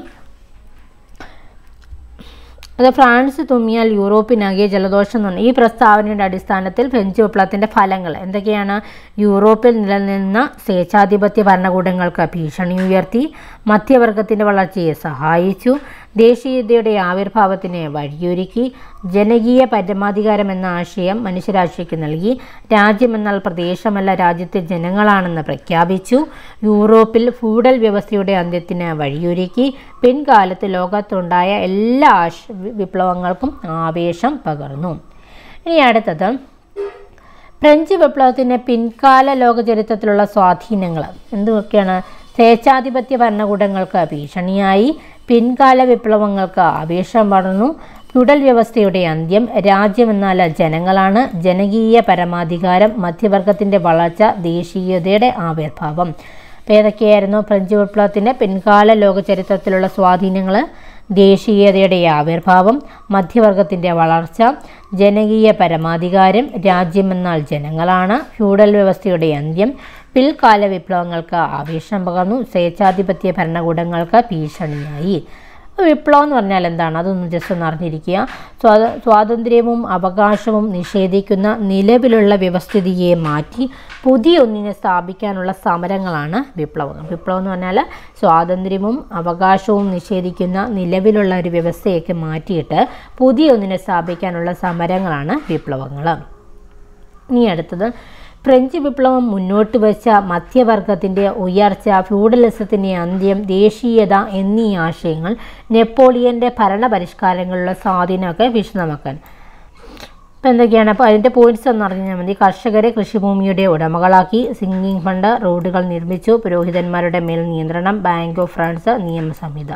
അത് ഫ്രാൻസ് തുമ്മിയാൽ യൂറോപ്പിനാകെ ജലദോഷം എന്ന് പറഞ്ഞാൽ ഈ പ്രസ്താവനയുടെ അടിസ്ഥാനത്തിൽ ഫ്രഞ്ച് വിപ്ലവത്തിൻ്റെ ഫലങ്ങൾ എന്തൊക്കെയാണ്? യൂറോപ്പിൽ നിലനിന്ന സ്വേച്ഛാധിപത്യ ഭരണകൂടങ്ങൾക്ക് ഭീഷണി ഉയർത്തി, മധ്യവർഗത്തിൻ്റെ വളർച്ചയെ സഹായിച്ചു, ദേശീയതയുടെ ആവിർഭാവത്തിന് വഴിയൊരുക്കി, ജനകീയ പരമാധികാരം എന്ന ആശയം മനുഷ്യരാശിക്ക് നൽകി, രാജ്യമെന്നാൽ പ്രദേശമല്ല രാജ്യത്തെ ജനങ്ങളാണെന്ന് പ്രഖ്യാപിച്ചു, യൂറോപ്പിൽ ഫ്യൂഡൽ വ്യവസ്ഥയുടെ അന്ത്യത്തിന് വഴിയൊരുക്കി, പിൻകാലത്ത് ലോകത്തുണ്ടായ എല്ലാ വിപ്ലവങ്ങൾക്കും ആവേശം പകർന്നു. ഇനി അടുത്തത്, ഫ്രഞ്ച് വിപ്ലവത്തിൻ്റെ പിൻകാല ലോക ചരിത്രത്തിലുള്ള സ്വാധീനങ്ങൾ എന്തൊക്കെയാണ്? സ്വേച്ഛാധിപത്യ ഭരണകൂടങ്ങൾക്ക് ഭീഷണിയായി, പിൻകാല വിപ്ലവങ്ങൾക്ക് ആവേശം പടർന്നു, ഫ്യൂഡൽ വ്യവസ്ഥയുടെ അന്ത്യം, രാജ്യമെന്നാൽ ജനങ്ങളാണ്, ജനകീയ പരമാധികാരം, മധ്യവർഗത്തിൻ്റെ വളർച്ച, ദേശീയതയുടെ ആവിർഭാവം. അപ്പോൾ ഏതൊക്കെയായിരുന്നു ഫ്രഞ്ച് വിപ്ലവത്തിൻ്റെ പിൻകാല ലോക ചരിത്രത്തിലുള്ള സ്വാധീനങ്ങൾ? ദേശീയതയുടെ ആവിർഭാവം, മധ്യവർഗത്തിൻ്റെ വളർച്ച, ജനകീയ പരമാധികാരം, രാജ്യമെന്നാൽ ജനങ്ങളാണ്, ഫ്യൂഡൽ വ്യവസ്ഥയുടെ അന്ത്യം, പിൽക്കാല വിപ്ലവങ്ങൾക്ക് ആവേശം പകർന്നു, സ്വേച്ഛാധിപത്യ ഭരണകൂടങ്ങൾക്ക് ഭീഷണിയായി. വിപ്ലവം എന്ന് പറഞ്ഞാൽ എന്താണ്? അതൊന്ന് ജസ്റ്റ് ഒന്ന് അറിഞ്ഞിരിക്കുക. സ്വാത സ്വാതന്ത്ര്യവും അവകാശവും നിഷേധിക്കുന്ന നിലവിലുള്ള വ്യവസ്ഥിതിയെ മാറ്റി പുതിയ ഒന്നിനെ സ്ഥാപിക്കാനുള്ള സമരങ്ങളാണ് വിപ്ലവം. വിപ്ലവം എന്ന് പറഞ്ഞാൽ സ്വാതന്ത്ര്യവും അവകാശവും നിഷേധിക്കുന്ന നിലവിലുള്ള ഒരു വ്യവസ്ഥയൊക്കെ മാറ്റിയിട്ട് പുതിയ ഒന്നിനെ സ്ഥാപിക്കാനുള്ള സമരങ്ങളാണ് വിപ്ലവങ്ങൾ. ഇനി അടുത്തത്, ഫ്രഞ്ച് വിപ്ലവം മുന്നോട്ട് വെച്ച മധ്യവർഗത്തിൻ്റെ ഉയർച്ച, ഫ്യൂഡലിസത്തിൻ്റെ അന്ത്യം, ദേശീയത എന്നീ ആശയങ്ങൾ നെപ്പോളിയൻ്റെ ഭരണപരിഷ്കാരങ്ങളിലുള്ള സ്വാധീനമൊക്കെ വിശദമാക്കാൻ. അപ്പോൾ എന്തൊക്കെയാണ്? അപ്പോൾ അതിൻ്റെ പോയിന്റ്സ് എന്ന് അറിഞ്ഞാൽ മതി. കർഷകരെ കൃഷിഭൂമിയുടെ ഉടമകളാക്കി, സിങ്കിങ് ഫണ്ട്, റോഡുകൾ നിർമ്മിച്ചു, പുരോഹിതന്മാരുടെ മേൽ നിയന്ത്രണം, ബാങ്ക് ഓഫ് ഫ്രാൻസ്, നിയമസംഹിത.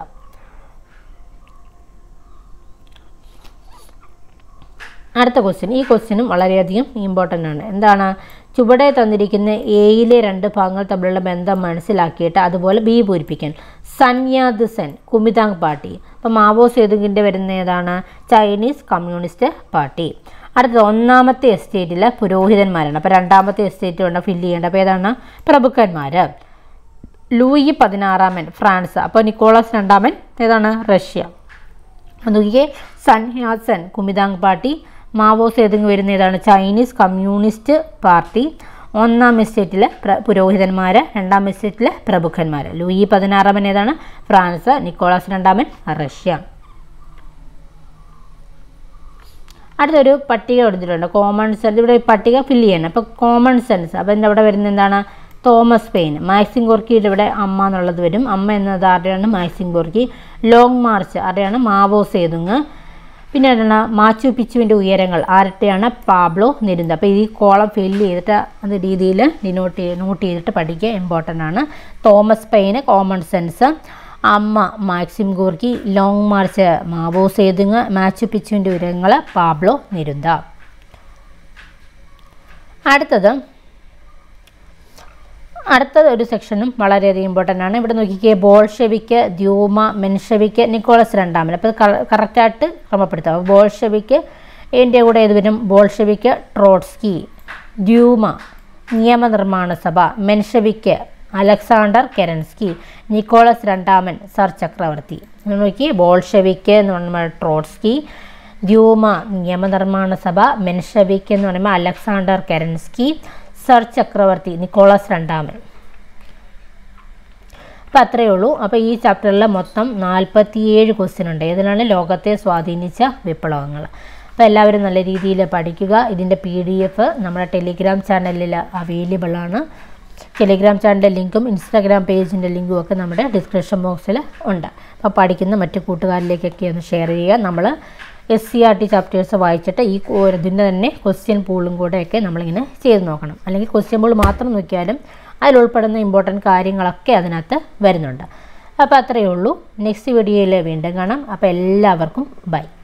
അടുത്ത ക്വസ്റ്റ്യൻ, ഈ ക്വസ്റ്റ്യനും വളരെയധികം ഇമ്പോർട്ടൻ്റ് ആണ്. എന്താണ്? ചുവടെ തന്നിരിക്കുന്ന എയിലെ രണ്ട് ഭാഗങ്ങൾ തമ്മിലുള്ള ബന്ധം മനസ്സിലാക്കിയിട്ട് അതുപോലെ ബി പൂരിപ്പിക്കാൻ. Sun Yat sen Kuomintang party. അപ്പോൾ മാവോ സേതുങ്ങിൻ്റെ വരുന്ന ഏതാണ്? Chinese communist party. അടുത്തത്, ഒന്നാമത്തെ എസ്റ്റേറ്റിലെ പുരോഹിതന്മാരാണ്. അപ്പോൾ രണ്ടാമത്തെ എസ്റ്റേറ്റ് വേണ്ട ഫില്ല് ചെയ്യേണ്ട. അപ്പോൾ ഏതാണ്? പ്രഭുക്കന്മാർ. ലൂയി പതിനാറാമൻ ഫ്രാൻസ്. അപ്പോൾ നിക്കോളാസ് രണ്ടാമൻ ഏതാണ്? റഷ്യ. അപ്പോൾ നോക്കിക്കേ, Sun Yat sen Kuomintang party, Mao Tse-tung വരുന്ന ഏതാണ്? Chinese communist party. ഒന്നാം എസ്റ്റേറ്റിലെ പ്ര പുരോഹിതന്മാർ, രണ്ടാം എസ്റ്റേറ്റിലെ പ്രഭുക്കന്മാർ. ലൂയി പതിനാറാമൻ ഏതാണ്? ഫ്രാൻസ്. നിക്കോളാസ് രണ്ടാമൻ റഷ്യ. അടുത്തൊരു പട്ടിക കൊടുത്തിട്ടുണ്ട്, കോമൺ സെൻസ്. ഇവിടെ പട്ടിക ഫില്ല് ചെയ്യണം. അപ്പോൾ കോമൺ സെൻസ്, അപ്പോൾ എൻ്റെ അവിടെ വരുന്നത് എന്താണ്? Thomas pain. മാക്സിം ഗോർക്കിയുടെ ഇവിടെ അമ്മ എന്നുള്ളത് വരും. അമ്മ എന്നത് ആരുടെയാണ്? Maxim Gorky. ലോങ് മാർച്ച് ആരുടെയാണ്? Mao Tse-tung. പിന്നെ എന്താണ്? മാച്ചു പിച്ചുവിൻ്റെ ഉയരങ്ങൾ ആരുടെയാണ്? പാബ്ലോ നെരുന്ത. അപ്പോൾ ഈ കോളം ഫില്ല് ചെയ്തിട്ട് അത് രീതിയിൽ ഡിനോട്ട് ചെയ്ത് നോട്ട് ചെയ്തിട്ട് പഠിക്കുക, ഇമ്പോർട്ടൻ്റ് ആണ്. തോമസ് പെയിന് കോമൺ സെൻസ്, അമ്മ Maxim Gorky, long march Mao Tse-tung, Machu പിച്ചുവിൻ്റെ ഉയരങ്ങൾ പാബ്ലോ നെരുന്ത. അടുത്തത് അടുത്തത് ഒരു സെക്ഷനും വളരെയധികം ഇമ്പോർട്ടൻ്റ് ആണ്. ഇവിടെ നോക്കിക്കേ, ബോൾഷെവിക്ക്, ദ്യൂമ, മെൻഷെവിക്ക്, നിക്കോളസ് രണ്ടാമൻ. അപ്പോൾ കറക്റ്റായിട്ട് ക്രമപ്പെടുത്താം. അപ്പോൾ ബോൾഷെവിക്ക് എൻ്റെ കൂടെ ഏത് വരും? ബോൾഷെവിക്ക് ട്രോട്സ്കി, ദ്യൂമ നിയമനിർമ്മാണ സഭ, മെൻഷെവിക്ക് അലക്സാണ്ടർ കെരൻസ്കി, നിക്കോളസ് രണ്ടാമൻ സർ ചക്രവർത്തി. നോക്കി, ബോൾഷെവിക്ക് എന്ന് പറയുമ്പോൾ ട്രോട്സ്കി, ദ്യൂമ നിയമനിർമ്മാണ സഭ, മെൻഷെവിക്ക് എന്ന് പറയുമ്പോൾ അലക്സാണ്ടർ കെരൻസ്കി, സർ ചക്രവർത്തി നിക്കോളാസ് രണ്ടാമൻ. അപ്പോൾ അത്രയേ ഉള്ളൂ. അപ്പോൾ ഈ ചാപ്റ്ററിൽ മൊത്തം നാൽപ്പത്തിയേഴ് ക്വസ്റ്റ്യൻ ഉണ്ട്. ഇതിലാണ് ലോകത്തെ സ്വാധീനിച്ച വിപ്ലവങ്ങൾ. അപ്പോൾ എല്ലാവരും നല്ല രീതിയിൽ പഠിക്കുക. ഇതിൻ്റെ പി ഡി എഫ് നമ്മുടെ ടെലിഗ്രാം ചാനലിൽ അവൈലബിൾ ആണ്. ടെലിഗ്രാം ചാനലിൻ്റെ ലിങ്കും ഇൻസ്റ്റാഗ്രാം പേജിൻ്റെ ലിങ്കും ഒക്കെ നമ്മുടെ ഡിസ്ക്രിപ്ഷൻ ബോക്സിൽ ഉണ്ട്. അപ്പോൾ പഠിക്കുന്ന മറ്റു കൂട്ടുകാരിലേക്കൊക്കെ ഒന്ന് ഷെയർ ചെയ്യുക. നമ്മൾ S C R T chapters വായിച്ചിട്ട് ഈ ഇതിൻ്റെ തന്നെ ക്വസ്റ്റ്യൻ പൂളും കൂടെയൊക്കെ നമ്മളിങ്ങനെ ചെയ്ത് നോക്കണം. അല്ലെങ്കിൽ ക്വസ്റ്റ്യൻ പൂൾ മാത്രം നോക്കിയാലും അതിലുൾപ്പെടുന്ന ഇമ്പോർട്ടൻറ്റ് കാര്യങ്ങളൊക്കെ അതിനകത്ത് വരുന്നുണ്ട്. അപ്പോൾ അത്രയേ ഉള്ളൂ. നെക്സ്റ്റ് വീഡിയോയിൽ വീണ്ടും കാണാം. അപ്പോൾ എല്ലാവർക്കും ബൈ.